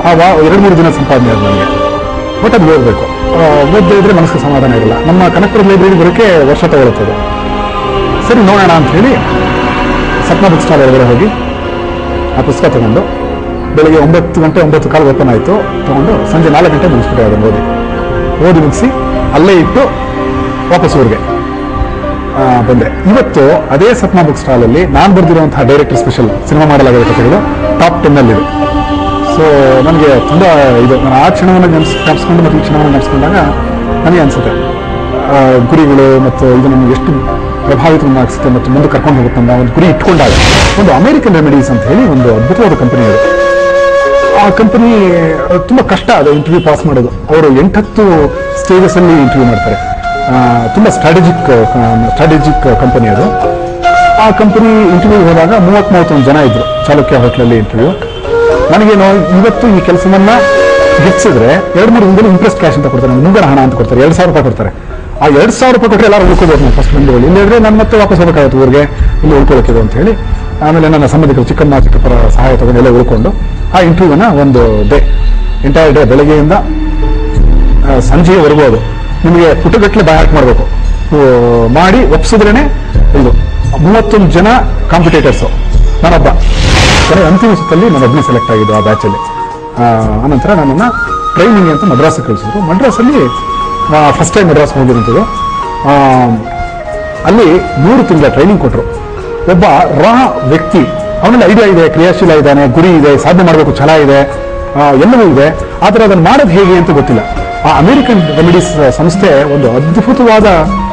ಆ ವಾ ಎರಡು ಮೂರು ದಿನ ಸಂಪಾದನೆ ಅದು ನನಗೆ. ಬಟ್ ಅದು ಓದಬೇಕು, ಓದದೇ ಇದ್ರೆ ಮನಸ್ಸಿಗೆ ಸಮಾಧಾನ ಇರಲ್ಲ. ನಮ್ಮ ಕನಕಪುರ ಲೈಬ್ರರಿ ಬರೋಕ್ಕೆ ವರ್ಷ ತಗೊಳುತ್ತದೆ. ಸರಿ ನೋಡೋಣ ಅಂತ ಹೇಳಿ ಸಪ್ನ ಬುಕ್ ಸ್ಟಾಲ್ ಒಳಗಡೆ ಹೋಗಿ ಆ ಪುಸ್ತಕ ತಗೊಂಡು ಬೆಳಿಗ್ಗೆ ಒಂಬತ್ತು ಗಂಟೆ ಒಂಬತ್ತು ಕಾಲು ಓಪನ್ ಆಯಿತು. ತಗೊಂಡು ಸಂಜೆ ನಾಲ್ಕು ಗಂಟೆ ಮುಗಿಸ್ಬಿಟ್ಟೆ ಅದನ್ನು ಓದಿ ಓದಿ ಮುಗಿಸಿ ಅಲ್ಲೇ ಇಟ್ಟು ವಾಪಸ್ ಊರಿಗೆ ಬಂದೆ. ಇವತ್ತು ಅದೇ ಸಪ್ನ ಬುಕ್ ಸ್ಟಾಲಲ್ಲಿ ನಾನು ಬರೆದಿರುವಂತಹ ಡೈರೆಕ್ಟರ್ ಸ್ಪೆಷಲ್ ಸಿನಿಮಾ ಮಾಡಲಾಗಿರೋ ಕಥೆಗಳು ಟಾಪ್ ಟೆನ್ನಲ್ಲಿದೆ. ಸೊ ನನಗೆ ತುಂಬ ಇದು ನಾನು ಆ ಕ್ಷಣವನ್ನು ನೆನೆಸ್ ನೆನೆಸ್ಕೊಂಡು ಮತ್ತು ಈ ಕ್ಷಣವನ್ನು ನೆನೆಸ್ಕೊಂಡಾಗ ನನಗೆ ಅನಿಸುತ್ತೆ ಗುರಿಗಳು ಮತ್ತು ಇದು ನಮಗೆ ಎಷ್ಟು ಪ್ರಭಾವಿತವನ್ನು ಆಗಿಸುತ್ತೆ ಮತ್ತು ಮುಂದೆ ಕರ್ಕೊಂಡು ಹೋಗುತ್ತೆ ಅಂತ ಒಂದು ಗುರಿ ಇಟ್ಕೊಂಡಾಗ ಒಂದು ಅಮೇರಿಕನ್ ರೆಮಿಡೀಸ್ ಅಂತ ಹೇಳಿ ಒಂದು ಅದ್ಭುತವಾದ ಕಂಪನಿ ಅದು. ಆ ಕಂಪನಿ ತುಂಬ ಕಷ್ಟ ಅದು ಇಂಟರ್ವ್ಯೂ ಪಾಸ್ ಮಾಡೋದು. ಅವರು ಎಂಟತ್ತು ಸ್ಟೇಜಸಲ್ಲಿ ಇಂಟರ್ವ್ಯೂ ಮಾಡ್ತಾರೆ. ತುಂಬ ಸ್ಟ್ರಾಟಜಿಕ್ ಸ್ಟ್ರಾಟಜಿಕ್ ಕಂಪನಿ ಅದು. ಆ ಕಂಪನಿ ಇಂಟರ್ವ್ಯೂ ಹೋದಾಗ ಮೂವತ್ತ್ ಮೂವತ್ತೊಂದು ಜನ ಇದ್ರು ಚಾಲುಕ್ಯ ಹೋಟ್ಲಲ್ಲಿ ಇಂಟರ್ವ್ಯೂ. ನನಗೇನು ಇವತ್ತು ಈ ಕೆಲಸವನ್ನ ಹೆಚ್ಚಿದ್ರೆ ಎರಡು ಮೂರು ದಿನದಲ್ಲಿ ಇಂಟ್ರೆಸ್ಟ್ ಕ್ಯಾಶ್ ಅಂತ ಕೊಡ್ತಾರೆ, ಮುಂಗಡ ಹಣ ಅಂತ ಕೊಡ್ತಾರೆ, ಎರಡು ಸಾವಿರ ರೂಪಾಯಿ ಕೊಡ್ತಾರೆ. ಆ ಎರಡು ಸಾವಿರ ರೂಪಾಯಿ ಕೊಟ್ಟರೆ ಎಲ್ಲರೂ ಉಳ್ಕೋಬೇಕು ನಾವು ಫಸ್ಟ್ ಬಂದುಗಳು. ಇಲ್ಲಿದ್ರೆ ನಾನು ಮತ್ತೆ ವಾಪಸ್ ಹೋಗಬೇಕಾಗುತ್ತೆ ಊರಿಗೆ, ಇಲ್ಲಿ ಉಳ್ಕೊಳ್ಳೋಕ್ಕಿದೆ ಅಂತ ಹೇಳಿ ಆಮೇಲೆ ನನ್ನ ಸಂಬಂಧಿಕರು ಚಿಕ್ಕಮ್ಮ ಚಿಕ್ಕಪ್ಪರ ಸಹಾಯ ತಗೊಂಡು ಎಲ್ಲ ಉಳ್ಕೊಂಡು ಆ ಇಂಟರ್ವ್ಯೂನ ಒಂದು ಡೇ ಎಂಟೈರ್ ಡೇ ಬೆಳಗ್ಗೆಯಿಂದ ಸಂಜೆಯವರೆಗೂ ಅದು ನಿಮಗೆ ಪುಟಗಟ್ಟಲೆ ಬಾಯ್ ಹಾಕಿ ಮಾಡಬೇಕು. ಮಾಡಿ ಒಪ್ಸಿದ್ರೇನೆ ಇದು ಮೂವತ್ತೊಂದು ಜನ ಕಾಂಪಿಟೇಟರ್ಸು, ನಾನೊಬ್ಬ ಕೊನೆ ಅಂತಿಮ ಸುತ್ತಲ್ಲಿ ನಾನು ಒಬ್ಬನೇ ಸೆಲೆಕ್ಟ್ ಆಗಿದ್ದು ಆ ಬ್ಯಾಚಲ್ಲಿ. ಆನಂತರ ನನ್ನನ್ನು ಟ್ರೈನಿಂಗ್ ಅಂತ ಮದ್ರಾಸಿಗೆ ಕಳಿಸಿದ್ರು. ಮದ್ರಾಸಲ್ಲಿ ಫಸ್ಟ್ ಟೈಮ್ ಮದ್ರಾಸ್ ಹೋಗಿರುವಂಥದ್ದು. ಅಲ್ಲಿ ಮೂರು ತಿಂಗಳ ಟ್ರೈನಿಂಗ್ ಕೊಟ್ಟರು. ಒಬ್ಬ ರಾ ವ್ಯಕ್ತಿ, ಅವನಲ್ಲಿ ಐಡಿಯಾ ಇದೆ, ಕ್ರಿಯಾಶೀಲ ಇದ್ದಾನೆ, ಗುರಿ ಇದೆ, ಸಾಧನೆ ಮಾಡಬೇಕು ಛಲ ಇದೆ, ಎಲ್ಲವೂ ಇದೆ, ಆದರೆ ಅದನ್ನು ಮಾಡೋದು ಹೇಗೆ ಅಂತ ಗೊತ್ತಿಲ್ಲ. ಆ ಅಮೇರಿಕನ್ ರೆಮಿಡೀಸ್ ಸಂಸ್ಥೆ ಒಂದು ಅದ್ಭುತವಾದ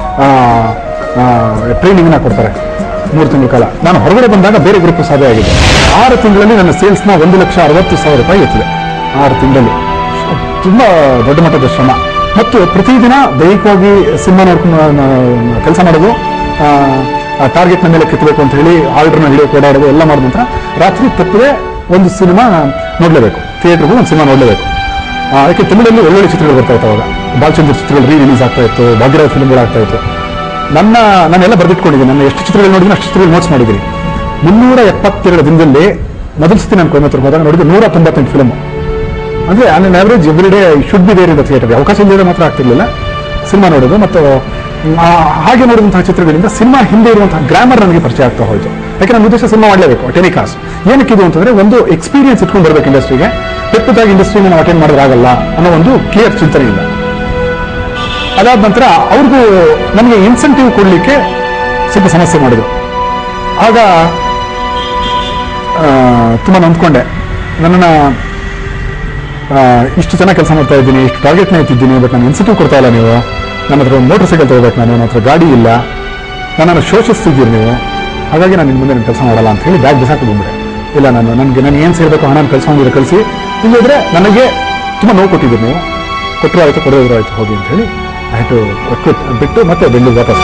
ಟ್ರೈನಿಂಗ್ನ ಕೊಡ್ತಾರೆ ಮೂರು ತಿಂಗಳ ಕಾಲ. ನಾನು ಹೊರಗಡೆ ಬಂದಾಗ ಬೇರೆ ಗ್ರೂಪ್ ಸಾಧನೆ ಆಗಿದೆ. ಆರು ತಿಂಗಳಲ್ಲಿ ನನ್ನ ಸೇಲ್ಸ್ನ ಒಂದು ಲಕ್ಷ ಅರವತ್ತು ಸಾವಿರ ರೂಪಾಯಿ ಎತ್ತಿದೆ. ಆರು ತಿಂಗಳಲ್ಲಿ ತುಂಬ ದೊಡ್ಡ ಮಟ್ಟದ ಶ್ರಮ. ಮತ್ತು ಪ್ರತಿದಿನ ದೈಹಿಕವಾಗಿ ಸಿನಿಮಾ ನೋಡ್ಕೊಂಡು ಕೆಲಸ ಮಾಡೋದು, ಟಾರ್ಗೆಟ್ನ ಮೇಲೆ ಕೆತ್ತಬೇಕು ಅಂತ ಹೇಳಿ ಆರ್ಡರ್ನ ಹಿಡಿಯೋಕೆ ಓಡಾಡೋದು ಎಲ್ಲ ಮಾಡಿದ ನಂತರ ರಾತ್ರಿ ತಪ್ಪದೆ ಒಂದು ಸಿನಿಮಾ ನೋಡಲೇಬೇಕು, ಥಿಯೇಟರ್ಗೂ ಒಂದು ಸಿನಿಮಾ ನೋಡಲೇಬೇಕು. ಅದಕ್ಕೆ ತಮಿಳಲ್ಲಿ ಒಳ್ಳೊಳ್ಳೆ ಚಿತ್ರಗಳು ಬರ್ತಾ ಇತ್ತು. ಅವಾಗ ಬಾಲಚಂದ್ರ ಚಿತ್ರಗಳು ರೀ ರಿಲೀಸ್ ಆಗ್ತಾ ಇತ್ತು, ಭಾಗ್ಯರಾಜ್ ಫಿಲ್ಮ್ಗಳು ಆಗ್ತಾ ಇತ್ತು. ನನ್ನ ನಾನೆಲ್ಲ ಬರೆದಿಟ್ಕೊಂಡಿದ್ದೀನಿ. ನನ್ನ ಎಷ್ಟು ಚಿತ್ರಗಳು ನೋಡಿದ್ದೀನಿ ಅಷ್ಟು ಚಿತ್ರಗಳು ನೋಟ್ಸ್ ಮಾಡಿದ್ದೀನಿ. ಮುನ್ನೂರ ಎಪ್ಪತ್ತೆರಡು ದಿನದಲ್ಲಿ ಮೊದಲ ಸತಿ ನಾನು ಕೊಯಮತ್ತೂರು ಹೋದಾಗ ನೋಡಿದ್ದು ನೂರ ತೊಂಬತ್ತೆಂಟು ಫಿಲ್ಮ್. ಅಂದರೆ on on average every day should be there in the theatre. ಅವಕಾಶ ಇಲ್ಲದೆ ಮಾತ್ರ ಆಗ್ತಿರ್ಲಿಲ್ಲ ಸಿನಿಮಾ ನೋಡೋದು. ಮತ್ತು ಹಾಗೆ ನೋಡಿದಂತಹ ಚಿತ್ರಗಳಿಂದ ಸಿನಿಮಾ ಹಿಂದೆ ಇರುವಂತಹ ಗ್ರಾಮರ್ ನನಗೆ ಪರಿಚಯ ಆಗ್ತಾ ಹೋಯಿತು. ಯಾಕೆ ನನ್ನ ಉದ್ದೇಶ ಸಿನಿಮಾ ಮಾಡಲೇಬೇಕು, ಟೆಲಿಕಾಸ್ಟ್ ಏನಕ್ಕಿದು ಅಂತಂದರೆ ಒಂದು ಎಕ್ಸ್ಪೀರಿಯನ್ಸ್ ಇಟ್ಕೊಂಡು ಬರಬೇಕು ಇಂಡಸ್ಟ್ರಿಗೆ. ತೆಪ್ಪದಾಗಿ ಇಂಡಸ್ಟ್ರಿನ ನಾವು ಅಟೆಂಡ್ ಮಾಡೋದಾಗಲ್ಲ ಅನ್ನೋ ಒಂದು ಕ್ಲಿಯರ್ ಚಿಂತನೆ ಇಲ್ಲ. ಅದಾದ ನಂತರ ಅವ್ರಿಗೂ ನನಗೆ ಇನ್ಸೆಂಟಿವ್ ಕೊಡಲಿಕ್ಕೆ ಸ್ವಲ್ಪ ಸಮಸ್ಯೆ ಮಾಡಿದ್ರು. ಆಗ ತುಂಬ ನೊಂದ್ಕೊಂಡೆ. ನನ್ನನ್ನು ಇಷ್ಟು ಚೆನ್ನಾಗಿ ಕೆಲಸ ಮಾಡ್ತಾ ಇದ್ದೀನಿ, ಇಷ್ಟು ಟಾರ್ಗೆಟ್ನ ಎತ್ತಿದ್ದೀನಿ, ಬಟ್ ನಾನು ಇನ್ಸೆಂಟಿವ್ ಕೊಡ್ತಾ ಇಲ್ಲ ನೀವು. ನನ್ನ ಹತ್ರ ಒಂದು ಮೋಟರ್ ಸೈಕಲ್ ತಗೋಬೇಕು, ನಾನು ನನ್ನ ಹತ್ರ ಗಾಡಿ ಇಲ್ಲ, ನನ್ನನ್ನು ಶೋಷಿಸ್ತಿದ್ದೀರಿ ನೀವು, ಹಾಗಾಗಿ ನಾನು ಇನ್ನು ಮುಂದೆ ನಾನು ಕೆಲಸ ಮಾಡಲ್ಲ ಅಂತ ಹೇಳಿ ಬ್ಯಾಗ್ ಬಿಸಾಕಿ ಬಂದ್ಬಿಟ್ಟೆ. ಇಲ್ಲ, ನಾನು ನನಗೆ ನನಗೆ ಏನು ಸೇರಬೇಕು ಹಣ ಕೆಲಸ ಮಾಡಿದ್ರೆ ಕಳಿಸಿ, ಇಲ್ಲದ್ರೆ ನನಗೆ ತುಂಬ ನೋವು ಕೊಟ್ಟಿದ್ದೀರಿ ನೀವು, ಕೊಟ್ಟರು ಆಯಿತು ಕೊಡೋದ್ರು ಆಯಿತು ಹೋಗಿ ಅಂತ ಹೇಳಿ ಆಯಿತು ಬಿಟ್ಟು ಮತ್ತೆ ಬೆಂಗಳೂರು ವಾಪಸ್.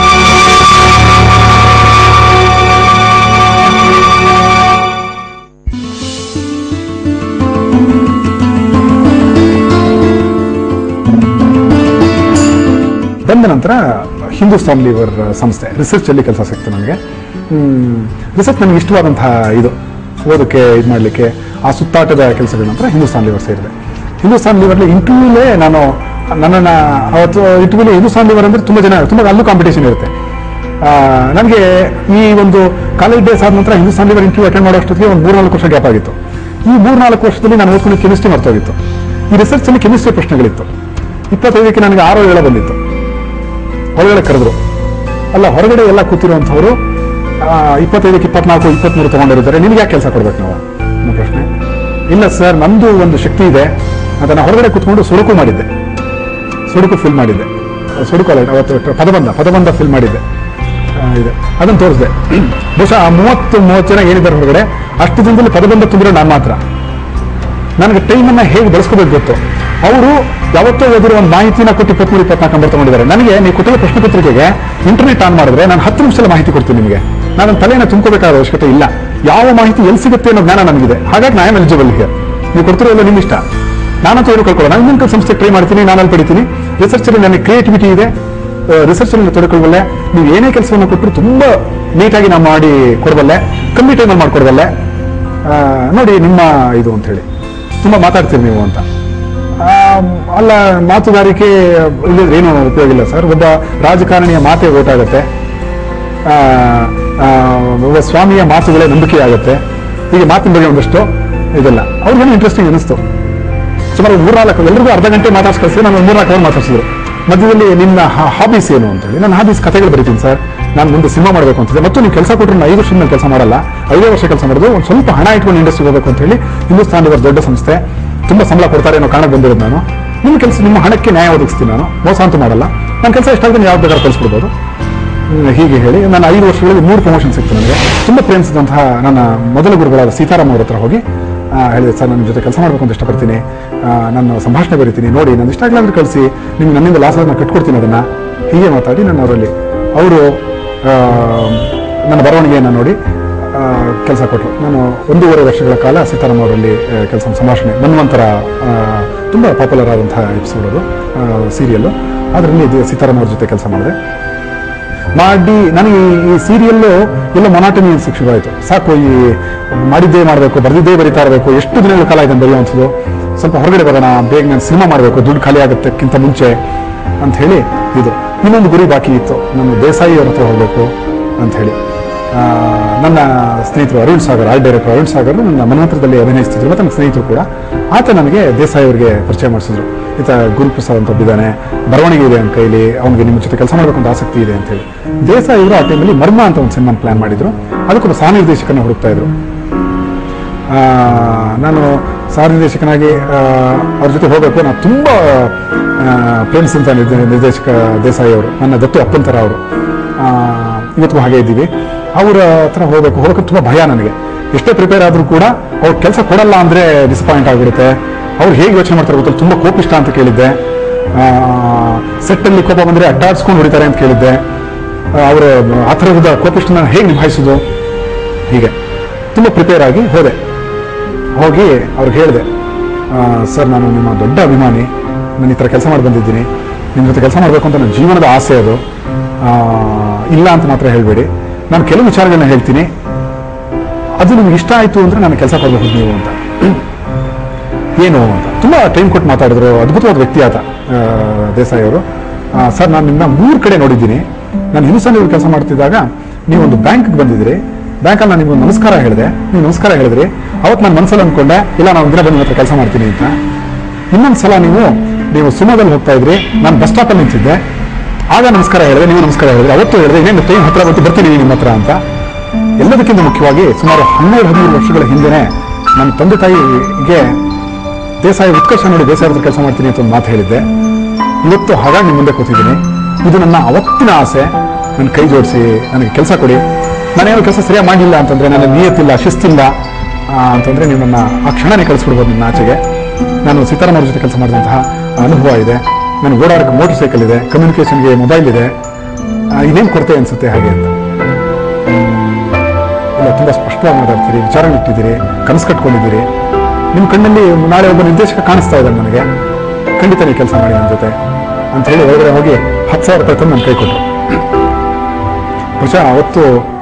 ಬಂದ ನಂತರ ಹಿಂದೂಸ್ತಾನ್ ಲೀವರ್ ಸಂಸ್ಥೆ ರಿಸರ್ಚಲ್ಲಿ ಕೆಲಸ ಸಿಕ್ತು ನನಗೆ. ರಿಸರ್ಚ್ ನನಗೆ ಇಷ್ಟವಾದಂತಹ ಇದು ಓದೋಕ್ಕೆ ಇದು ಮಾಡಲಿಕ್ಕೆ ಆ ಸುತ್ತಾಟದ ಕೆಲಸಗಳ ನಂತರ ಹಿಂದೂಸ್ತಾನ್ ಲೀವರ್ ಸೇರಿದೆ. ಹಿಂದೂಸ್ತಾನ್ ಲೀವರ್ಲಿ ಇಂಟರ್ವ್ಯೂಲೇ ನಾನು ನನ್ನನ್ನು ಅವತ್ತು ಇಂಟರ್ವ್ಯೂಲಿ ಹಿಂದೂಸ್ತಾನ್ ಲೀವರ್ ಅಂದರೆ ತುಂಬ ಜನ ತುಂಬ ಅಲ್ಲೂ ಕಾಂಪಿಟೇಷನ್ ಇರುತ್ತೆ. ನನಗೆ ಈ ಒಂದು ಕಾಲೇಜ್ ಡೇಸ್ ಆದ ನಂತರ ಹಿಂದೂಸ್ತಾನ್ ಲೀವರ್ ಇಂಟರ್ವ್ಯೂ ಅಟೆಂಡ್ ಮಾಡೋ ಅಷ್ಟೊತ್ತಿಗೆ ಒಂದು ಮೂರ್ನಾಲ್ಕು ವರ್ಷ ಗ್ಯಾಪ್ ಆಗಿತ್ತು. ಈ ಮೂರ್ನಾಲ್ಕು ವರ್ಷದಲ್ಲಿ ನಾನು ಓದ್ಕೊಂಡು ಕೆಮಿಸ್ಟ್ರಿ ಮರ್ತೋಗಿತ್ತು. ಈ ರಿಸರ್ಚಲ್ಲಿ ಕೆಮಿಸ್ಟ್ರಿ ಪ್ರಶ್ನೆಗಳಿತ್ತು. ಇಪ್ಪತ್ತೈದಕ್ಕೆ ನನಗೆ ಆರೋ ಏಳು ಬಂದಿತ್ತು. ಹೊರಗಡೆ ಕರೆದ್ರು. ಅಲ್ಲ, ಹೊರಗಡೆ ಎಲ್ಲ ಕೂತಿರುವಂಥವ್ರು ಇಪ್ಪತ್ತೈದಕ್ಕೆ ಇಪ್ಪತ್ನಾಲ್ಕು ಇಪ್ಪತ್ತ್ಮೂರು ತೊಗೊಂಡಿರ್ತಾರೆ, ನಿಮ್ಗೆ ಯಾಕೆ ಕೆಲಸ ಕೊಡ್ಬೇಕು ನಾವು ಅನ್ನೋ ಪ್ರಶ್ನೆ. ಇಲ್ಲ ಸರ್, ನಮ್ಮದು ಒಂದು ಶಕ್ತಿ ಇದೆ ಅಂತ ನಾನು ಹೊರಗಡೆ ಕೂತ್ಕೊಂಡು ಸುಡುಕು ಮಾಡಿದ್ದೆ. ಸುಡುಕು ಫಿಲ್ ಮಾಡಿದ್ದೆ. ಸುಡುಕು ಅಲ್ಲ, ಅವತ್ತು ಪದಬಂಧ ಪದಬಂಧ ಫಿಲ್ ಮಾಡಿದ್ದೆ ಇದೆ, ಅದನ್ನು ತೋರಿಸಿದೆ. ಬಹುಶಃ ಮೂವತ್ತು ಮೂವತ್ತು ಜನ ಏನಿದ್ದಾರೆ ಹೊರಗಡೆ, ಅಷ್ಟು ಜನದಲ್ಲಿ ಪದಬಂಧ ತುಂಬಿರೋ ನಾನು ಮಾತ್ರ. ನನಗೆ ಟೈಮನ್ನು ಹೇಗೆ ಬಳಸ್ಕೋಬೇಕು ಗೊತ್ತು. ಅವರು ಯಾವತ್ತೋ ಓದಿರೋ ಒಂದು ಮಾಹಿತಿನ ಕೊಟ್ಟು ಇಪ್ಪತ್ಮೂರು ಇಪ್ಪತ್ನಾಲ್ಕು ನಂಬರ್ ತಗೊಂಡಿದ್ದಾರೆ. ನನಗೆ ನೀವು ಕೊಟ್ಟಿರೋ ಪ್ರಶ್ನೆ ಪತ್ರಿಕೆಗೆ ಇಂಟರ್ನೆಟ್ ಆನ್ ಮಾಡಿದ್ರೆ ನಾನು ಹತ್ತು ನಿಮಿಷದಲ್ಲಿ ಮಾಹಿತಿ ಕೊಡ್ತೀನಿ ನಿಮಗೆ. ನಾನು ತಲೆಯನ್ನು ತುಂಬ್ಕೋಬೇಕಾದ ಅವಶ್ಯಕತೆ ಇಲ್ಲ. ಯಾವ ಮಾಹಿತಿ ಎಲ್ಲಿ ಸಿಗುತ್ತೆ ಅನ್ನೋ ಜ್ಞಾನ ನನಗಿದೆ. ಹಾಗಾಗಿ ನಾನು ಎಲಿಜಿಬಲ್ ಹಿಯರ್. ನೀವು ಕೊಡ್ತಿರೋ ಎಲ್ಲ ನಿಮ್ಮ ಇಷ್ಟ. ನಾನಂತೂ ಏನು ಕಳ್ಕೊಳ್ಳೋ. ನಾನು ಇನ್ನೊಂದು ಸಂಸ್ಥೆ ಟ್ರೈ ಮಾಡ್ತೀನಿ, ನಾನು ಅಲ್ಲಿ ಪಡಿತೀನಿ. ರಿಸರ್ಚಲ್ಲಿ ನನಗೆ ಕ್ರಿಯೇಟಿವಿಟಿ ಇದೆ, ರಿಸರ್ಚಲ್ಲಿ ತೊಡಕೊಳ್ಳಬಲ್ಲೆ. ನೀವು ಏನೇ ಕೆಲಸವನ್ನು ಕೊಟ್ಟರು ತುಂಬ ನೀಟಾಗಿ ನಾವು ಮಾಡಿ ಕೊಡಬಲ್ಲೆ, ಕಮ್ಮಿ ಟೈಮಲ್ಲಿ ಮಾಡಿಕೊಡಬಲ್ಲೆ. ನೋಡಿ ನಿಮ್ಮ ಇದು ಅಂತ ಹೇಳಿ ತುಂಬ ಮಾತಾಡ್ತೀರಿ ನೀವು ಅಂತ. ಅಲ್ಲ, ಮಾತುಗಾರಿಕೆ ಇಲ್ಲದ್ರೆ ಏನೂ ಉಪಯೋಗ ಇಲ್ಲ ಸರ್. ಒಬ್ಬ ರಾಜಕಾರಣಿಯ ಮಾತೇ ಓಟ್ ಆಗುತ್ತೆ, ಒಬ್ಬ ಸ್ವಾಮಿಯ ಮಾತುಗಳೇ ನಂಬಿಕೆ ಆಗುತ್ತೆ. ಹೀಗೆ ಮಾತಿನ ಬಗ್ಗೆ ಒಂದಷ್ಟು ಇದೆಲ್ಲ ಅವ್ರಿಗೇನು ಇಂಟ್ರೆಸ್ಟಿಂಗ್ ಅನಿಸ್ತು. ಸುಮಾರು ಮೂರ್ನಾಲ್ಕು ಎಲ್ಲರಿಗೂ ಅರ್ಧ ಗಂಟೆ ಮಾತಾಡ್ಸಿ ಕಳಿಸಿ ನಾನು ಮೂರ್ನಾಲ್ಕು ಅವರ್ ಮಾತಾಡ್ಸಿದ್ರು. ಮಧ್ಯದಲ್ಲಿ ನಿನ್ನ ಹಾಬೀಸ್ ಏನು ಅಂತೇಳಿ, ನನ್ನ ಹಾಬೀಸ್ ಕಥೆಗಳು ಬರೀತೀನಿ ಸರ್, ನಾನು ಮುಂದೆ ಸಿನಿಮಾ ಮಾಡಬೇಕು ಅಂತಿದೆ. ಮತ್ತು ನೀವು ಕೆಲಸ ಕೊಟ್ಟರು ನಾನು ಐದು ವರ್ಷದ ಮೇಲೆ ಕೆಲಸ ಮಾಡಲ್ಲ, ಐದೇ ವರ್ಷ ಕೆಲಸ ಮಾಡೋದು, ಒಂದು ಸ್ವಲ್ಪ ಹಣ ಇಟ್ಕೊಂಡು ಇಂಡಸ್ಟ್ರಿ ಹೋಗಬೇಕು ಅಂತ ಹೇಳಿ. ಹಿಂದೂಸ್ತಾನ್ ಇವರು ದೊಡ್ಡ ಸಂಸ್ಥೆ, ತುಂಬ ಸಂಬಳ ಕೊಡ್ತಾರೆ ಅನ್ನೋ ಕಾರಣ ಬಂದಿರೋದು ನಾನು. ನಿಮ್ಮ ಕೆಲಸ ನಿಮ್ಮ ಹಣಕ್ಕೆ ನ್ಯಾಯ ಒದಗಿಸ್ತೀನಿ, ನಾನು ಮೋಸ ಅಂತೂ ಮಾಡಲ್ಲ, ನನ್ನ ಕೆಲಸ ಎಷ್ಟಾಗುತ್ತೆ ಯಾವ ಬೇಕಾದ್ರೂ ಕಳಿಸ್ಬಿಡ್ಬೋದು ಹೀಗೆ ಹೇಳಿ ನಾನು ಐದು ವರ್ಷಗಳಲ್ಲಿ ಮೂರು ಪ್ರಮೋಷನ್ ಸಿಕ್ತು ನನಗೆ. ತುಂಬ ಪ್ರೇಮಿಸಿದಂತಹ ನನ್ನ ಮೊದಲ ಗುರುಗಳಾದ ಸೀತಾರಾಮ್ ಅವ್ರ ಹತ್ರ ಹೋಗಿ ಹೇಳಿದೆ, ಸರ್ ನನ್ನ ಜೊತೆ ಕೆಲಸ ಮಾಡಬೇಕು ಅಂತ ಇಷ್ಟಪಡ್ತೀನಿ, ನಾನು ಸಂಭಾಷಣೆ ಬರೀತೀನಿ, ನೋಡಿ ನಾನು ಇಷ್ಟ ಆಗಲಾಂದ್ರೆ ಕಳಿಸಿ, ನಿಮ್ಗೆ ನನ್ನಿಂದ ಲಾಸ್ ಆಗಿ ನಾನು ಕಟ್ಕೊಡ್ತೀನಿ ಅದನ್ನು. ಹೀಗೆ ಮಾತಾಡಿ ನನ್ನ ಅವರಲ್ಲಿ ಅವರು ನನ್ನ ಬರವಣಿಗೆಯನ್ನು ನೋಡಿ ಕೆಲಸ ಕೊಟ್ಟರು. ನಾನು ಒಂದೂವರೆ ವರ್ಷಗಳ ಕಾಲ ಸೀತಾರಾಮ್ ಅವರಲ್ಲಿ ಕೆಲಸ ಸಂಭಾಷಣೆ ಮನ್ವಂತರ ತುಂಬ ಪಾಪ್ಯುಲರ್ ಆದಂತಹ ಎಪಿಸೋಡ್ ಅದು ಸೀರಿಯಲ್ಲು. ಅದರಲ್ಲಿ ಸೀತಾರಾಮ್ ಅವ್ರ ಜೊತೆ ಕೆಲಸ ಮಾಡಿದೆ. ಮಾಡಿ ನನಗೆ ಈ ಸೀರಿಯಲ್ಲು ಎಲ್ಲ ಮೊನಾಟನಿ ಅನ್ಸಕ್ಕೆ ಶುರುವಾಯಿತು. ಸಾಕು, ಈ ಮಾಡಿದ್ದೇ ಮಾಡಬೇಕು, ಬರೆದಿದ್ದೇ ಬರಿತಾ ಇರಬೇಕು, ಎಷ್ಟು ದಿನಗಳ ಕಾಲ ಇದನ್ನು ಬರೆಯೋ ಅನ್ಸೋದು, ಸ್ವಲ್ಪ ಹೊರಗಡೆ ಬರೋಣ, ಬೇಗ ನಾನು ಸಿನಿಮಾ ಮಾಡಬೇಕು, ದುಡ್ಡು ಖಾಲಿ ಆಗುತ್ತಕ್ಕಿಂತ ಮುಂಚೆ ಅಂತ ಹೇಳಿ ಇದು. ಇನ್ನೊಂದು ಗುರಿ ಬಾಕಿ ಇತ್ತು, ನಾನು ದೇಸಾಯಿ ಅವ್ರ ಹತ್ರ ಹೋಗಬೇಕು ಅಂತ ಹೇಳಿ. ನನ್ನ ಸ್ನೇಹಿತರು ಅರುಣ್ ಸಾಗರ್, ಆರ್ಟ್ ಡೈರೆಕ್ಟರ್ ಅರುಣ್ ಸಾಗರ್ ನನ್ನ ಮನ್ವಂತರದಲ್ಲಿ ಅಭಿನಯಿಸ್ತಿದ್ರು, ಮತ್ತು ನನ್ನ ಸ್ನೇಹಿತರು ಕೂಡ. ಆತ ನನಗೆ ದೇಸಾಯಿ ಅವರಿಗೆ ಪರಿಚಯ ಮಾಡಿಸಿದ್ರು. ಈತ ಗುರುಪ್ರಸಾದ್ ಅಂತ ಒಬ್ಬಿದ್ದಾನೆ, ಬರವಣಿಗೆ ಇದೆ ಅವನ ಕೈಲಿ, ಅವನಿಗೆ ನಿಮ್ಮ ಜೊತೆ ಕೆಲಸ ಮಾಡಬೇಕು ಅಂತ ಆಸಕ್ತಿ ಇದೆ ಅಂತೇಳಿ. ದೇಸಾಯಿ ಅವರು ಆ ಟೈಮಲ್ಲಿ ಮರ್ಮ ಅಂತ ಒಂದು ಸಿನಿಮಾ ಪ್ಲಾನ್ ಮಾಡಿದ್ರು, ಅದಕ್ಕೊಬ್ಬ ಸಹ ನಿರ್ದೇಶಕನ ಹುಡುಕ್ತಾ ಇದ್ರು. ನಾನು ಸಹ ನಿರ್ದೇಶಕನಾಗಿ ಅವ್ರ ಜೊತೆ ಹೋಗಬೇಕು, ನಾನು ತುಂಬ ಪ್ರೇಮಿಸಿದಂಥ ನಿರ್ದೇಶಕ ದೇಸಾಯಿ ಅವರು, ನನ್ನ ದತ್ತು ಅಪ್ಪಂತರ ಅವರು. ಇವತ್ತು ಹಾಗೆ ಇದ್ದೀವಿ. ಅವರ ಹತ್ರ ಹೋಗಬೇಕು ಹೋಗಕ್ಕೆ ತುಂಬ ಭಯ ನನಗೆ. ಎಷ್ಟೇ ಪ್ರಿಪೇರ್ ಆದರೂ ಕೂಡ ಅವ್ರು ಕೆಲಸ ಕೊಡಲ್ಲ ಅಂದರೆ ಡಿಸಪಾಯಿಂಟ್ ಆಗಿಬಿಡುತ್ತೆ. ಅವ್ರು ಹೇಗೆ ಯೋಚನೆ ಮಾಡ್ತಾರೆ ಗೊತ್ತಲ್ಲ, ತುಂಬ ಕೋಪಿಷ್ಟ ಅಂತ ಕೇಳಿದ್ದೆ. ಸೆಟ್ಟಲ್ಲಿ ಕೋಪ ಬಂದರೆ ಅಡ್ಡಾಡ್ಸ್ಕೊಂಡು ಹೊಡಿತಾರೆ ಅಂತ ಕೇಳಿದ್ದೆ. ಅವರು ಆ ಥರದ ಕೋಪಿಷ್ಟನ ಹೇಗೆ ನಿಭಾಯಿಸೋದು, ಹೀಗೆ ತುಂಬ ಪ್ರಿಪೇರ್ ಆಗಿ ಹೋದೆ. ಹೋಗಿ ಅವ್ರಿಗೆ ಹೇಳಿದೆ, ಸರ್ ನಾನು ನಿಮ್ಮ ದೊಡ್ಡ ಅಭಿಮಾನಿ, ನಾನು ಈ ಥರ ಕೆಲಸ ಮಾಡಿ ಬಂದಿದ್ದೀನಿ, ನಿಮ್ಮ ಜೊತೆ ಕೆಲಸ ಮಾಡಬೇಕು ಅಂತ ನನ್ನ ಜೀವನದ ಆಸೆ ಅದು, ಇಲ್ಲ ಅಂತ ಮಾತ್ರ ಹೇಳಬೇಡಿ, ನಾನು ಕೆಲವು ವಿಚಾರಗಳನ್ನ ಹೇಳ್ತೀನಿ, ಅದು ನಿಮ್ಗೆ ಇಷ್ಟ ಆಯಿತು ಅಂದರೆ ನಾನು ಕೆಲಸ ಕೊಡಬಹುದು ನೀವು ಅಂತ. ಏನು ಅಂತ ತುಂಬ ಟೈಮ್ ಕೊಟ್ಟು ಮಾತಾಡಿದ್ರು. ಅದ್ಭುತವಾದ ವ್ಯಕ್ತಿ ಆತ ದೇಸಾಯಿ ಅವರು. ಸರ್ ನಾನು ನಿಮ್ಮನ್ನ ಮೂರು ಕಡೆ ನೋಡಿದ್ದೀನಿ, ನಾನು ಹಿಂದೂಸ್ತಾನ್ ಇವರು ಕೆಲಸ ಮಾಡ್ತಿದ್ದಾಗ ನೀವೊಂದು ಬ್ಯಾಂಕ್ಗೆ ಬಂದಿದ್ರಿ, ಬ್ಯಾಂಕಲ್ಲಿ ನಾನು ನಿಮ್ಗೆ ನಮಸ್ಕಾರ ಹೇಳಿದೆ, ನೀವು ನಮಸ್ಕಾರ ಹೇಳಿದ್ರಿ. ಅವತ್ತು ನಾನು ಮನಸ್ಸಲ್ಲಿ ಅಂದ್ಕೊಂಡೆ, ಇಲ್ಲ ನಾನು ಒಂದಿನ ಬಂದು ಹತ್ರ ಕೆಲಸ ಮಾಡ್ತೀನಿ ಅಂತ. ಇನ್ನೊಂದು ಸಲ ನೀವು ನೀವು ಸುಮದಲ್ಲಿ ಹೋಗ್ತಾ ಇದ್ರಿ, ನಾನು ಬಸ್ ಸ್ಟಾಪಲ್ಲಿ ನಿಂತಿದ್ದೆ, ಆಗ ನಮಸ್ಕಾರ ಹೇಳಿದೆ, ನೀವು ನಮಸ್ಕಾರ ಹೇಳಿದ್ರೆ, ಅವತ್ತು ಹೇಳಿದೆ ಇನ್ನೇನು ಟೈಮ್ ಹತ್ರ ಬಂತು ಬರ್ತೀನಿ ನಿಮ್ಮ ಹತ್ರ ಅಂತ. ಎಲ್ಲದಕ್ಕಿಂತ ಮುಖ್ಯವಾಗಿ ಸುಮಾರು ಹನ್ನೆರಡು ಹದಿಮೂರು ವರ್ಷಗಳ ಹಿಂದೆನೆ ನನ್ನ ತಂದೆ ತಾಯಿಗೆ ದೇಸಾಯಿ ಉತ್ಕರ್ಷ ನೋಡಿ ದೇಸಾಯಿ ಹತ್ರ ಕೆಲಸ ಮಾಡ್ತೀನಿ ಅಂತ ಒಂದು ಮಾತು ಹೇಳಿದ್ದೆ. ಇವತ್ತು ಹಾಗಾಗಿ ನಿಮ್ಮ ಮುಂದೆ ಕೂತಿದ್ದೀನಿ. ಇದು ನನ್ನ ಅವತ್ತಿನ ಆಸೆ. ನನ್ನ ಕೈ ಜೋಡಿಸಿ ನನಗೆ ಕೆಲಸ ಕೊಡಿ. ನಾನೇನು ಕೆಲಸ ಸರಿಯಾಗಿ ಮಾಡಲಿಲ್ಲ ಅಂತಂದರೆ, ನನ್ನ ನಿಯತ್ತಿಲ್ಲ, ಶಿಸ್ತಿಲ್ಲ ಅಂತಂದರೆ ನೀವು ನನ್ನ ಆ ಕ್ಷಣನೇ ಕಳಿಸ್ಬಿಡ್ಬೋದು ನನ್ನ ಆಚೆಗೆ. ನಾನು ಸೀತಾರಾಮ್ ಅವ್ರ ಜೊತೆ ಕೆಲಸ ಮಾಡಿದಂತಹ ಅನುಭವ ಇದೆ, ನನಗೆ ಓಡಾಡೋಕ್ಕೆ ಮೋಟರ್ ಸೈಕಲ್ ಇದೆ, ಕಮ್ಯುನಿಕೇಷನ್ಗೆ ಮೊಬೈಲ್ ಇದೆ, ಇದೇನು ಕೊರತೆ ಅನಿಸುತ್ತೆ ಹಾಗೆ ಅಂತ. ಇಲ್ಲ, ತುಂಬ ಸ್ಪಷ್ಟವಾಗಿ ಮಾತಾಡ್ತೀರಿ, ವಿಚಾರ ಇಟ್ಟಿದ್ದೀರಿ, ಕನಸು ಕಟ್ಕೊಂಡಿದ್ದೀರಿ, ನಿಮ್ಮ ಕಣ್ಣಲ್ಲಿ ನಾಳೆ ಒಬ್ಬ ನಿರ್ದೇಶಕ ಕಾಣಿಸ್ತಾ ಇದ್ದಾರೆ ನನಗೆ, ಖಂಡಿತ ನೀವು ಕೆಲಸ ಮಾಡಿ ನನ್ನ ಜೊತೆ ಅಂತ ಹೇಳಿ ಒಳಗಡೆ ಹೋಗಿ ಹತ್ತು ಸಾವಿರ ರೂಪಾಯಿ ತಂದು ನನ್ನ ಕೈ ಕೊಟ್ಟರು. ಬಹುಶಃ ಅವತ್ತು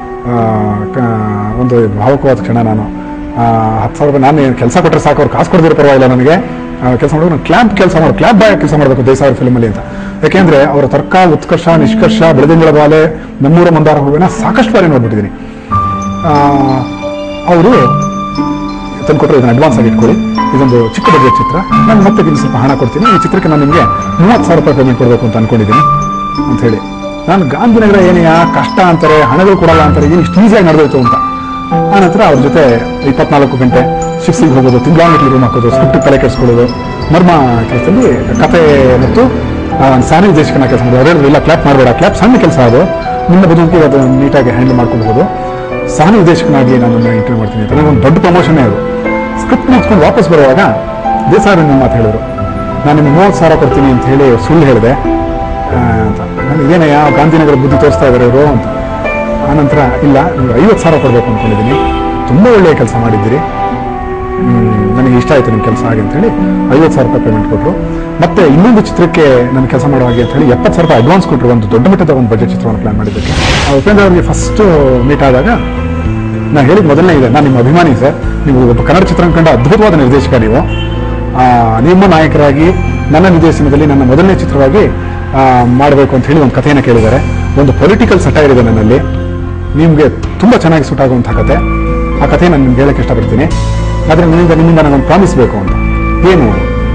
ಒಂದು ಭಾವುಕವಾದ ಕ್ಷಣ. ನಾನು ಹತ್ತು ಸಾವಿರ ರೂಪಾಯಿ ನಾನು ಕೆಲಸ ಕೊಟ್ಟರೆ ಸಾಕು, ಅವ್ರು ಕಾಸು ಕೊಡದಿರೋ ಪರವಾಗಿಲ್ಲ, ನನಗೆ ಕೆಲಸ ಮಾಡೋದು, ನಾನು ಕ್ಲ್ಯಾಂಪ್ ಕೆಲಸ ಮಾಡೋ ಕ್ಲ್ಯಾಪ್ ಬಾಯ್ ಕೆಲಸ ಮಾಡಬೇಕು ದೇಸಾಯಿ ಫಿಲ್ಮಲ್ಲಿ ಅಂತ. ಯಾಕೆಂದರೆ ಅವರ ತರ್ಕ, ಉತ್ಕರ್ಷ, ನಿಷ್ಕರ್ಷ, ಬೆಳೆದಿಂಗಳ ಬಾಲೆ, ನಮ್ಮೂರ ಮಂದಾರ ಹೂವಿನ ಸಾಕಷ್ಟು ಬಾರಿ ನೋಡ್ಬಿಟ್ಟಿದ್ದೀನಿ. ಅವರು ತಂದು ಕೊಟ್ಟರು, ಇದನ್ನು ಅಡ್ವಾನ್ಸ್ ಆಗಿ ಇಟ್ಕೊಳ್ಳಿ, ಇದೊಂದು ಚಿಕ್ಕ ಬಜೆಟ್ ಚಿತ್ರ, ನಾನು ಮತ್ತೆ ಇಲ್ಲಿ ಸ್ವಲ್ಪ ಹಣ ಕೊಡ್ತೀನಿ, ಈ ಚಿತ್ರಕ್ಕೆ ನಾನು ನಿಮಗೆ ಮೂವತ್ತು ಸಾವಿರ ರೂಪಾಯಿ ಪೇಮೆಂಟ್ ಕೊಡಬೇಕು ಅಂತ ಅಂದ್ಕೊಂಡಿದ್ದೀನಿ ಅಂತ ಹೇಳಿ. ನಾನು ಗಾಂಧಿನಗರ ಏನೆಯಾ ಕಷ್ಟ ಅಂತಾರೆ, ಹಣಗಳು ಕೊಡಲ್ಲ ಅಂತಾರೆ, ಏನು ಇಷ್ಟು ಈಸಿಯಾಗಿ ನಡೆದೋಯ್ತು ಅಂತ. ಆನಂತರ ಅವ್ರ ಜೊತೆ ಇಪ್ಪತ್ನಾಲ್ಕು ಗಂಟೆ ಶಿಫ್ಟಿಗೆ ಹೋಗೋದು, ತಿಂಗಳಾಂಗಟ್ಲಿ ರೂಮ್ ಹಾಕೋದು, ಸ್ಕ್ರಿಪ್ಟ್ ತಲೆ ಕೆಡಿಸ್ಕೊಳ್ಳೋದು, ಮರ್ಮ ಕೆಲಸದಲ್ಲಿ ಕತೆ ಮತ್ತು ಸಹ ನಿರ್ದೇಶಕನ ಕೆಲಸ ಮಾಡೋದು. ಅವ್ರು ಹೇಳಿದ್ರು, ಇಲ್ಲ ಕ್ಲಾಪ್ ಮಾಡಬೇಡ, ಕ್ಲಾಪ್ ಸಣ್ಣ ಕೆಲಸ, ಅದು ನಿಮ್ಮ ಬದುಕಿಗೆ ಅದು ನೀಟಾಗಿ ಹ್ಯಾಂಡಲ್ ಮಾಡ್ಕೊಳ್ಬೋದು, ಸಹ ನಿರ್ದೇಶಕನಾಗಿ ನಾನು ಇಂಟರ್ವ್ಯೂ ಮಾಡ್ತೀನಿ ಅಂತ. ನನಗೊಂದು ದೊಡ್ಡ ಪ್ರಮೋಷನ್ನೇ ಅದು. ಸ್ಕ್ರಿಪ್ಟ್ ಮುಗಿಸ್ಕೊಂಡು ವಾಪಸ್ ಬರುವಾಗ ದೇಸಾಯಿ ನನ್ನ ಮಾತು ಹೇಳಿದ್ರು, ನಾನು ನಿಮ್ಗೆ ಮೂವತ್ತು ಸಾವಿರ ಕೊಡ್ತೀನಿ ಅಂತ ಹೇಳಿ ಸುಳ್ಳು ಹೇಳಿದೆ ಅಂತ. ನಾನು ಇದೇನೇ ಯಾವ ಗಾಂಧಿನಗರ ಬುದ್ಧಿ ತೋರಿಸ್ತಾ ಇದ್ದಾರೆ ಇವರು ಅಂತ. ಆನಂತರ ಇಲ್ಲ, ನೀವು ಐವತ್ತು ಸಾವಿರ ಕೊಡಬೇಕು ಅಂದ್ಕೊಂಡಿದ್ದೀನಿ, ತುಂಬ ಒಳ್ಳೆಯ ಕೆಲಸ ಮಾಡಿದ್ದೀರಿ, ನನಗೆ ಇಷ್ಟ ಆಯಿತು ನಿಮ್ಮ ಕೆಲಸ ಹಾಗೆ ಅಂತೇಳಿ ಐವತ್ತು ಸಾವಿರ ರೂಪಾಯಿ ಪೇಮೆಂಟ್ ಕೊಟ್ಟರು. ಮತ್ತೆ ಇನ್ನೊಂದು ಚಿತ್ರಕ್ಕೆ ನಾನು ಕೆಲಸ ಮಾಡೋ ಹಾಗೆ ಅಂತ ಹೇಳಿ ಎಪ್ಪತ್ತು ಸಾವಿರ ರೂಪಾಯಿ ಅಡ್ವಾನ್ಸ್ ಕೊಟ್ಟರು, ಒಂದು ದೊಡ್ಡ ಮಟ್ಟದ ಒಂದು ಬಜೆಟ್ ಚಿತ್ರವನ್ನು ಪ್ಲಾನ್ ಮಾಡಿದ್ದಕ್ಕೆ. ಉಪೇಂದ್ರ ಅವರಿಗೆ ಫಸ್ಟ್ ಮೀಟ್ ಆದಾಗ ನಾನು ಹೇಳಿದ ಮೊದಲನೇ ಇದೆ, ನಾನು ನಿಮ್ಮ ಅಭಿಮಾನಿ ಸರ್, ನೀವು ಒಬ್ಬ ಕನ್ನಡ ಚಿತ್ರಾಂಕಂಡ ಅದ್ಭುತವಾದ ನಿರ್ದೇಶಕ, ನೀವು ನಿಮ್ಮ ನಾಯಕರಾಗಿ ನನ್ನ ನಿರ್ದೇಶನದಲ್ಲಿ ನನ್ನ ಮೊದಲನೇ ಚಿತ್ರವಾಗಿ ಮಾಡಬೇಕು ಅಂತ ಹೇಳಿ ಒಂದು ಕಥೆಯನ್ನು ಕೇಳಿದ್ದಾರೆ. ಒಂದು ಪೊಲಿಟಿಕಲ್ ಸಟೈರ್ ಇದೆ ನನ್ನಲ್ಲಿ, ನಿಮಗೆ ತುಂಬ ಚೆನ್ನಾಗಿ ಸೂಟ್ ಆಗುವಂಥ ಕತೆ. ಆ ಕಥೆ ನಾನು ನಿಮ್ಗೆ ಹೇಳಕ್ಕೆ ಇಷ್ಟಪಡ್ತೀನಿ. ಆದರೆ ನಿಮ್ಮಿಂದ ನಿಮ್ಮಿಂದ ನನಗೊಂದು ಪ್ರಾಮಿಸ್ ಬೇಕು ಅಂತ. ಏನು?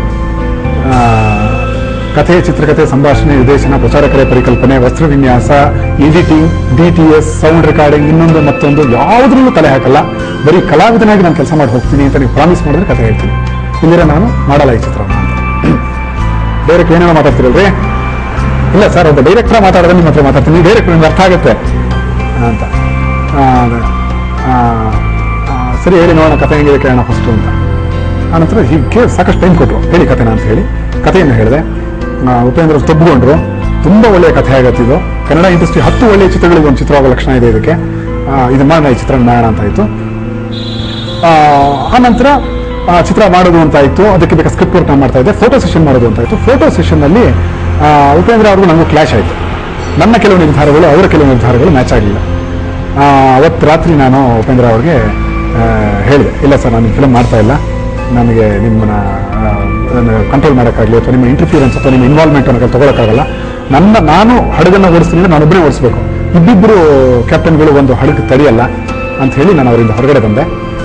ಕಥೆ, ಚಿತ್ರಕಥೆ, ಸಂಭಾಷಣೆ, ನಿರ್ದೇಶನ, ಪ್ರಚಾರಕರೆ, ಪರಿಕಲ್ಪನೆ, ವಸ್ತ್ರ ವಿನ್ಯಾಸ, editing, D T S, sound recording, ಇನ್ನೊಂದು ಮತ್ತೊಂದು ಯಾವುದ್ರಲ್ಲೂ ತಲೆ ಹಾಕಲ್ಲ. ಬರೀ ಕಲಾವಿದನಾಗಿ ನಾನು ಕೆಲಸ ಮಾಡಿ ಹೋಗ್ತೀನಿ ಅಂತ ನೀವು ಪ್ರಾಮಿಸ್ ಮಾಡಿದ್ರೆ ಕಥೆ ಹೇಳ್ತೀನಿ. ಇಲ್ಲಿರ ನಾನು ಮಾಡಲ್ಲ ಈ ಚಿತ್ರವನ್ನು ಅಂತ. ಡೈರೆಕ್ಟ್ ಏನೇನೋ ಮಾತಾಡ್ತಿರಲ್ರಿ? ಇಲ್ಲ ಸರ್, ಒಬ್ಬ ಡೈರೆಕ್ಟರ್ ಮಾತಾಡಿದ್ರೆ ನಿಮ್ಮ ಹತ್ರ ಮಾತಾಡ್ತೀನಿ, ಡೈರೆಕ್ಟರ್ ನಿಮ್ಗೆ ಅರ್ಥ ಆಗುತ್ತೆ ಅಂತ. ಸರಿ ಹೇಳಿ ನೋಡೋಣ, ಕಥೆ ಹೆಂಗಿದೆ ಕೇಳೋಣ ಫಸ್ಟು ಅಂತ. ಆನಂತರ ಹೀಗೆ ಸಾಕಷ್ಟು ಟೈಮ್ ಕೊಟ್ಟರು, ಹೇಳಿ ಕಥೆನ ಅಂತ ಹೇಳಿ ಕಥೆಯನ್ನು ಹೇಳಿದೆ. ಉಪೇಂದ್ರ ತಬ್ಬಿಕೊಂಡ್ರು. ತುಂಬ ಒಳ್ಳೆಯ ಕಥೆ ಆಗತ್ತಿದ್ದು. ಕನ್ನಡ ಇಂಡಸ್ಟ್ರಿ ಹತ್ತು ಒಳ್ಳೆಯ ಚಿತ್ರಗಳಿಗೆ ಒಂದು ಚಿತ್ರವಾಗೋ ಲಕ್ಷಣ ಇದೆ ಇದಕ್ಕೆ. ಇದು ಮಾಡೋಣ, ಈ ಚಿತ್ರ ಮಾಡೋಣ ಅಂತ ಆಯಿತು. ಆನಂತರ ಚಿತ್ರ ಮಾಡೋದು ಅಂತ ಆಯಿತು. ಅದಕ್ಕೆ ಬೇಕಾದ ಸ್ಕ್ರಿಪ್ಟ್ ವರ್ಕ್ ನಾನು ಮಾಡ್ತಾ ಇದ್ದೆ. ಫೋಟೋ ಸೆಷನ್ ಮಾಡೋದು ಅಂತ ಆಯಿತು. ಫೋಟೋ ಸೆಷನ್ನಲ್ಲಿ ಉಪೇಂದ್ರ ಅವ್ರಿಗೂ ನನಗೂ ಕ್ಲಾಶ್ ಆಯಿತು. ನನ್ನ ಕೆಲವು ನಿರ್ಧಾರಗಳು ಅವರ ಕೆಲವು ನಿರ್ಧಾರಗಳು ಮ್ಯಾಚ್ ಆಗಲಿಲ್ಲ. ಅವತ್ತು ರಾತ್ರಿ ನಾನು ಉಪೇಂದ್ರ ಅವ್ರಿಗೆ ಹೇಳಿದೆ, ಇಲ್ಲ ಸರ್ ನಾನು ಫಿಲಮ್ ಮಾಡ್ತಾ ಇಲ್ಲ, ನನಗೆ ನಿಮ್ಮನ್ನ ಕಂಟ್ರೋಲ್ ಮಾಡೋಕ್ಕಾಗಲಿ ಅಥವಾ ನಿಮ್ಮ ಇಂಟರ್ಫಿಯರೆನ್ಸ್ ಅಥವಾ ನಿಮ್ಮ ಇನ್ವಾಲ್ವ್ಮೆಂಟ್ ಅನ್ನೋ ತೊಗೊಳಕ್ಕಾಗಲ್ಲ. ನನ್ನ ನಾನು ಹಡಗನ್ನು ಓಡಿಸ್ತೀನಿ, ನಾನೊಬ್ಬನೇ ಓಡಿಸ್ಬೇಕು. ಇಬ್ಬಿಬ್ಬರು ಕ್ಯಾಪ್ಟನ್ಗಳು ಒಂದು ಹಡಗು ತಡೆಯಲ್ಲ ಅಂತ ಹೇಳಿ ನಾನು ಅವರಿಂದ ಹೊರಗಡೆ ಬಂದೆ.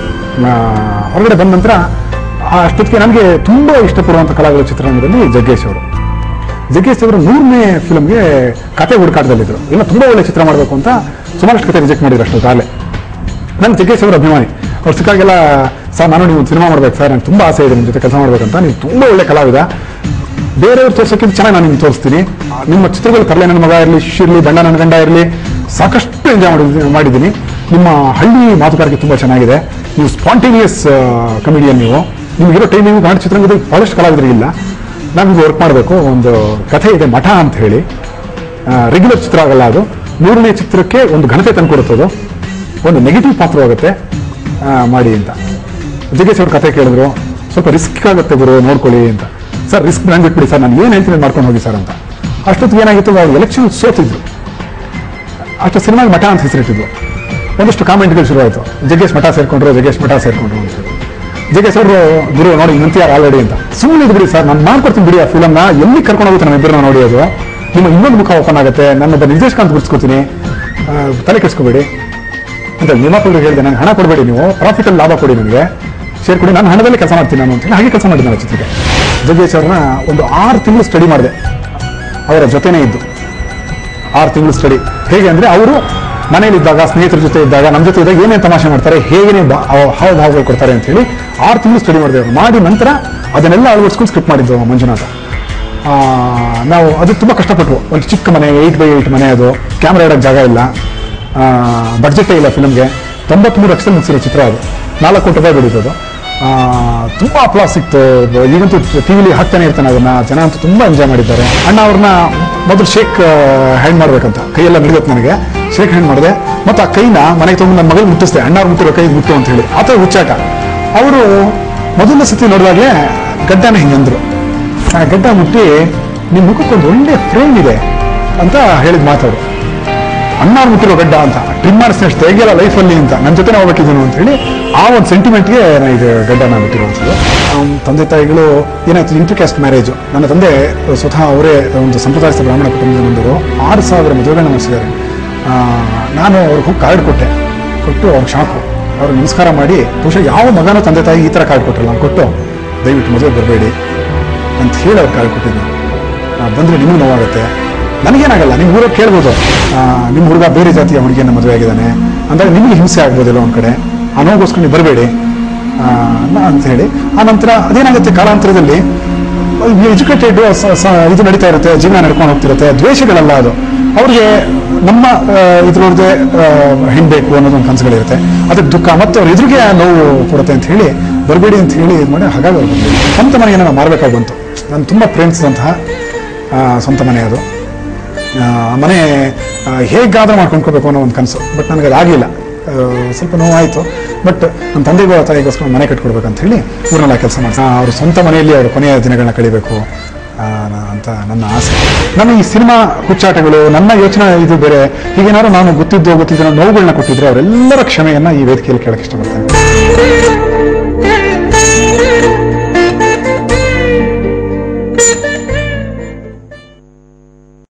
ಹೊರಗಡೆ ಬಂದ ನಂತರ ಅಷ್ಟೊತ್ತಿಗೆ ನನಗೆ ತುಂಬ ಇಷ್ಟಪಡುವಂಥ ಕಲಾವಿದ ಚಿತ್ರರಂಗದಲ್ಲಿ ಜಗ್ಗೇಶ್ ಅವರು. ಜಗ್ಗೇಶ್ ಅವರು ನೂರನೇ ಫಿಲ್ಮ್ಗೆ ಕತೆ ಹುಡುಕಾಟದಲ್ಲಿದ್ದರು. ಇಲ್ಲ ತುಂಬ ಒಳ್ಳೆ ಚಿತ್ರ ಮಾಡಬೇಕು ಅಂತ ಸುಮಾರಷ್ಟು ಕತೆ ರಿಜೆಕ್ಟ್ ಮಾಡಿದ್ರು ಅಷ್ಟೊತ್ತಾಗಲೇ. ನಾನು ಜಗ್ಗೇಶ್ ಅವರ ಅಭಿಮಾನಿ. ಅವ್ರು ಸಿಕ್ಕಾಗೆಲ್ಲ, ಸರ್ ನಾನು ನೀವು ಒಂದು ಸಿನಿಮಾ ಮಾಡ್ಬೇಕು ಸರ್, ನಂಗೆ ತುಂಬ ಆಸೆ ಇದೆ ನಿಮ್ಮ ಜೊತೆ ಕೆಲಸ ಮಾಡ್ಬೇಕಂತ, ನೀವು ತುಂಬ ಒಳ್ಳೆ ಕಲಾವಿದ, ಬೇರೆಯವ್ರು ತೋರ್ಸೋಕ್ಕಿಂತ ಚೆನ್ನಾಗಿ ನಾನು ನಿಮ್ಗೆ ತೋರಿಸ್ತೀನಿ, ನಿಮ್ಮ ಚಿತ್ರಗಳು ತರಲೆ ನನ್ನ ಮಗ ಇರಲಿ, ಶಿಶು ಇರಲಿ, ಬಣ್ಣ ನನ್ನ ಗಂಡ ಇರಲಿ, ಸಾಕಷ್ಟು ಎಂಜಾಯ್ ಮಾಡಿದ್ದೀನಿ ಮಾಡಿದ್ದೀನಿ ನಿಮ್ಮ ಹಳ್ಳಿ ಮಾತುಗಾರಿಕೆ ತುಂಬ ಚೆನ್ನಾಗಿದೆ, ನೀವು ಸ್ಪಾಂಟೇನಿಯಸ್ ಕಮಿಡಿಯನ್, ನೀವು ನಿಮಗಿರೋ ಟೈಮಿಂಗ್ ಕನ್ನಡ ಚಿತ್ರರಂಗದಲ್ಲಿ ಭಾಳಷ್ಟು ಕಲಾವಿದರಿಗಿಲ್ಲ, ನಾವಿದು ವರ್ಕ್ ಮಾಡಬೇಕು. ಒಂದು ಕಥೆ ಇದೆ ಮಠ ಅಂತ ಹೇಳಿ, ರೆಗ್ಯುಲರ್ ಚಿತ್ರ ಆಗಲ್ಲ ಅದು, ಮೂರನೇ ಚಿತ್ರಕ್ಕೆ ಒಂದು ಘನತೆ ತಂದುಕೊಡುತ್ತದು, ಒಂದು ನೆಗೆಟಿವ್ ಪಾತ್ರವಾಗುತ್ತೆ ಮಾಡಿ ಅಂತ. ಜಗ್ಗೇಶ್ ಅವ್ರ ಕಥೆ ಕೇಳಿದ್ರು, ಸ್ವಲ್ಪ ರಿಸ್ಕ್ ಆಗುತ್ತೆ ಗುರು ನೋಡ್ಕೊಳ್ಳಿ ಅಂತ. ಸರ್ ರಿಸ್ಕ್ ನಂಗೆ ಬಿಟ್ಬಿಡಿ ಸರ್, ನಾನು ಏನು ಹೇಳ್ತೀನಿ ಮಾಡ್ಕೊಂಡು ಹೋಗಿ ಸರ್ ಅಂತ. ಅಷ್ಟೊತ್ತಿಗೆ ಏನಾಗಿತ್ತು, ಅವ್ರು ಎಲೆಕ್ಷನ್ ಸೋತಿದ್ರು. ಅಷ್ಟು ಸಿನಿಮಾಗೆ ಮಠ ಅಂತ ಹೆಸರಿಟ್ಟಿದ್ರು. ಒಂದಷ್ಟು ಕಾಮೆಂಟ್ಗಳು ಶುರುವಾಯಿತು, ಜಗ್ಗೇಶ್ ಮಠ ಸೇರ್ಕೊಂಡ್ರು, ಜಗ್ಗೇಶ್ ಮಠ ಸೇರ್ಕೊಂಡ್ರು ಅಂತ ಹೇಳಿ. ಜಗ್ಗೇಶ್ ಅವರು ಗುರು ನೋಡಿ ನಿಂತಿಯಾರ ಆಲ್ರೆಡಿ ಅಂತ. ಸುಮ್ಮನೆ ಬಿಡಿ ಸರ್, ನಾನು ಮಾಡ್ಕೊಡ್ತೀನಿ ಬಿಡಿ ಆ ಫಿಲಮ್ನ, ಎಲ್ಲಿ ಕರ್ಕೊಂಡು ಹೋಗುತ್ತೆ ನಮ್ಮ ಇಬ್ಬರನ್ನ ನೋಡಿಯೋದು, ನಿಮ್ಮ ಇನ್ನೊಂದು ಮುಖ ಓಪನ್ ಆಗುತ್ತೆ, ನನ್ನೊಬ್ಬ ನಿರ್ದೇಶಕ ಅಂತ ಗುರ್ಸ್ಕೊತೀನಿ, ತಲೆ ಕೆಡಿಸ್ಕೋಬೇಡಿ ಅಂತ ನಿರ್ಮಾಪಕರಿಗೆ ಹೇಳಿದೆ. ನನಗೆ ಹಣ ಕೊಡಬೇಡಿ, ನೀವು ಪ್ರಾಫಿಟಲ್ಲಿ ಲಾಭ ಕೊಡಿ, ನನಗೆ ಶೇರ್ ಕೊಡಿ, ನಾನು ಹಣದಲ್ಲೇ ಕೆಲಸ ಮಾಡ್ತೀನಿ ನಾನು ಅಂತ ಹೇಳಿ ಹಾಗೆ ಕೆಲಸ ಮಾಡಿದ್ದೆ ನಾನು ಚಿತ್ರಕ್ಕೆ. ಜಗ್ಗೇಶ್ ಅವ್ರನ್ನ ಒಂದು ಆರು ತಿಂಗಳು ಸ್ಟಡಿ ಮಾಡಿದೆ, ಅವರ ಜೊತೆನೇ ಇದ್ದು ಆರು ತಿಂಗಳು ಸ್ಟಡಿ. ಹೇಗೆ ಅಂದರೆ ಅವರು ಮನೇಲಿದ್ದಾಗ, ಸ್ನೇಹಿತರ ಜೊತೆ ಇದ್ದಾಗ, ನಮ್ಮ ಜೊತೆ ಇದ್ದಾಗ ಏನೇನು ತಮಾಷೆ ಮಾಡ್ತಾರೆ, ಹೇಗೇನೇ ಹಾವಭಾವಗಳು ಕೊಡ್ತಾರೆ ಅಂತ ಹೇಳಿ ಆರು ತಿಂಗಳು ಸ್ಟಡಿ ಮಾಡಿದೆ. ಮಾಡಿ ನಂತರ ಅದನ್ನೆಲ್ಲ ಅಳವಡಿಸ್ಕೊಂಡು ಸ್ಕ್ರಿಪ್ಟ್ ಮಾಡಿದ್ದು ಮಂಜುನಾಥ. ನಾವು ಅದು ತುಂಬ ಕಷ್ಟಪಟ್ಟು, ಒಂದು ಚಿಕ್ಕ ಮನೆ, ಏಯ್ಟ್ ಬೈ ಏಯ್ಟ್ ಮನೆ, ಅದು ಕ್ಯಾಮ್ರಾ ಇಡೋಕ್ಕೆ ಜಾಗ ಇಲ್ಲ, ಬಡ್ಜೆಟೇ ಇಲ್ಲ ಫಿಲ್ಮ್ಗೆ. ತೊಂಬತ್ಮೂರು ಲಕ್ಷದಲ್ಲಿ ಮುಗಿಸಿರೋ ಚಿತ್ರ ಅದು, ನಾಲ್ಕು ಕೋಟಿ ರೂಪಾಯಿ ಬೆಳೀತದು. ತುಂಬ ಅಪ್ಲಾಸ್ ಸಿಕ್ತು. ಈಗಂತೂ ಟಿ ವಿಲಿ ಹಾಕ್ತಾನೆ ಇರ್ತಾನೆ ಅದನ್ನು, ಜನ ಅಂತೂ ತುಂಬ ಎಂಜಾಯ್ ಮಾಡಿದ್ದಾರೆ. ಅಣ್ಣ ಅವ್ರನ್ನ ಮೊದಲು ಶೇಕ್ ಹ್ಯಾಂಡ್ ಮಾಡ್ಬೇಕಂತ, ಕೈಯೆಲ್ಲ ನಡೆಯುತ್ತೆ ನನಗೆ, ಶೇಕ್ ಹ್ಯಾಂಡ್ ಮಾಡಿದೆ. ಮತ್ತು ಆ ಕೈನ ಮನೆಗೆ ತೊಗೊಂಡು ನನ್ನ ಮಗಳು ಮುಟ್ಟಿಸ್ದೆ, ಅಣ್ಣವ್ರು ಮುಟ್ಟಿರೋ ಕೈ ಮುಟ್ಟು ಅಂತ ಹೇಳಿ. ಆ ಥರ ಹುಚ್ಚಾಟ. ಅವರು ಮೊದಲನೇ ಸತಿ ನೋಡಿದಾಗಲೇ ಗಡ್ಡನ ಹಿಂಗಂದ್ರು, ಆ ಗಡ್ಡ ಮುಟ್ಟಿ ನಿಮ್ಮ ಮುಖಕ್ಕೊಂದು ಒಳ್ಳೆ ಫ್ರೇಮ್ ಇದೆ ಅಂತ ಹೇಳಿದ ಮಾತಾಡು. ಅಣ್ಣವ್ರು ಮುಟ್ಟಿರೋ ಗಡ್ಡ ಅಂತ ಟ್ರಿಮ್ ಮಾಡಿಸ್ತೀನಿ ಅಷ್ಟು ಹೇಗೆಲ್ಲ ಲೈಫಲ್ಲಿ ಅಂತ, ನನ್ನ ಜೊತೆ ಹೋಗ್ಬೇಕಿದ್ದೀನು ಅಂತ ಹೇಳಿ ಆ ಒಂದು ಸೆಂಟಿಮೆಂಟ್ಗೆ ನಾನು ಇದು ಗಡ್ಡನ ಬಿಟ್ಟಿರುವಂಥದ್ದು. ತಂದೆ ತಾಯಿಗಳು ಏನಾಯ್ತು, ಇಂಟರ್ಕ್ಯಾಸ್ಟ್ ಮ್ಯಾರೇಜು. ನನ್ನ ತಂದೆ ಸ್ವತಃ ಅವರೇ ಒಂದು ಸಂಪ್ರದಾಯಸ್ಥ ಬ್ರಾಹ್ಮಣ ಕುಟುಂಬದಿಂದ ಬಂದರು. ಆರು ಸಾವಿರ ಮದುವೆಗಳನ್ನ ಮಾಡಿಸಿದ್ದಾರೆ. ನಾನು ಅವ್ರಿಗೆ ಹೋಗಿ ಕಾರ್ಡ್ ಕೊಟ್ಟೆ, ಕೊಟ್ಟು ಅವ್ರಿಗೆ ಶಾಕು. ಅವ್ರು ನಮಸ್ಕಾರ ಮಾಡಿ, ಬಹುಶಃ ಯಾವ ಮಗನೂ ತಂದೆ ತಾಯಿ ಈ ಥರ ಕಾರ್ಡ್ ಕೊಟ್ಟಿರಲ್ಲ, ನಾನು ಕೊಟ್ಟು ದಯವಿಟ್ಟು ಮದುವೆ ಬರಬೇಡಿ ಅಂತ ಹೇಳಿ ಅವ್ರು ಕಾರ್ಡ್ ಕೊಟ್ಟಿದ್ದು. ಬಂದರೆ ನಿಮಗೂ ನೋವಾಗುತ್ತೆ, ನನಗೇನಾಗಲ್ಲ, ನಿಮ್ಮ ಊರಾಗ ಕೇಳ್ಬೋದು, ನಿಮ್ಮ ಹುಡುಗ ಬೇರೆ ಜಾತಿಯ ಹುಡುಗಿಯನ್ನು ಮದುವೆ ಆಗಿದ್ದಾನೆ ಅಂದಾಗ ನಿಮಗೆ ಹಿಂಸೆ ಆಗ್ಬೋದಿಲ್ಲ ಒಂದು ಕಡೆ, ಆ ನೋವುಗೋಸ್ಕರ ನೀವು ಬರಬೇಡಿ ಅಂತ ಹೇಳಿ. ಆ ನಂತರ ಅದೇನಾಗುತ್ತೆ, ಕಾಲಾಂತರದಲ್ಲಿ ಎಜುಕೇಟೆಡ್ ಇದು ನಡೀತಾ ಇರುತ್ತೆ, ಜೀವನ ನಡ್ಕೊಂಡು ಹೋಗ್ತಿರುತ್ತೆ, ದ್ವೇಷಗಳಲ್ಲ ಅದು. ಅವ್ರಿಗೆ ನಮ್ಮ ಇದ್ರವ್ರದ್ದೇ ಹೆಣ್ಣು ಬೇಕು ಅನ್ನೋದೊಂದು ಕನಸುಗಳಿರುತ್ತೆ, ಅದಕ್ಕೆ ದುಃಖ ಮತ್ತು ಅವ್ರ ಎದುರಿಗೆ ನೋವು ಕೊಡುತ್ತೆ ಅಂತ ಹೇಳಿ ಬರಬೇಡಿ ಅಂತ ಹೇಳಿ ಇದು ಮಾಡಿ ಹಾಗಾಗಿ ಅವ್ರು ಬಂದಿಲ್ಲ. ಸ್ವಂತ ಮನೆಯನ್ನು ನಾವು ಮಾರಬೇಕಾಗಿ ಬಂತು. ನಾನು ತುಂಬ ಪ್ರೇಮಿಸಿದಂತಹ ಸ್ವಂತ ಮನೆ ಅದು. ಮನೆ ಹೇಗಾದರೂ ಮಾಡ್ಕೊಂಡ್ಕೋಬೇಕು ಅನ್ನೋ ಒಂದು ಕನಸು, ಬಟ್ ನನಗೆ ಅದಾಗಲಿಲ್ಲ. ಸ್ವಲ್ಪ ನೋವಾಯಿತು. ಬಟ್ ನನ್ನ ತಂದೆಗೂ ತಾಯಿಗೋಸ್ಕರ ಮನೆ ಕಟ್ಕೊಡ್ಬೇಕಂತ ಹೇಳಿ ಊರನ್ನೆಲ್ಲ ಕೆಲಸ ಮಾಡಿ ಅವ್ರ ಸ್ವಂತ ಮನೆಯಲ್ಲಿ ಅವರು ಕೊನೆಯ ದಿನಗಳನ್ನ ಕಳಿಬೇಕು ಅಂತ ನನ್ನ ಆಸೆ. ನನ್ನ ಈ ಸಿನಿಮಾ ಹುಚ್ಚಾಟಗಳು, ನನ್ನ ಯೋಚನೆ ಇದು ಬೇರೆ. ಹೀಗೇನಾದ್ರು ನಾನು ಗೊತ್ತಿದ್ದೋ ಗೊತ್ತಿದ್ದೋ ನೋವುಗಳನ್ನ ಕೊಟ್ಟಿದ್ರೆ ಅವರೆಲ್ಲರ ಕ್ಷಮೆಯನ್ನು ಈ ವೇದಿಕೆಯಲ್ಲಿ ಕೇಳಕ್ಕೆ ಇಷ್ಟಪಡ್ತೇನೆ.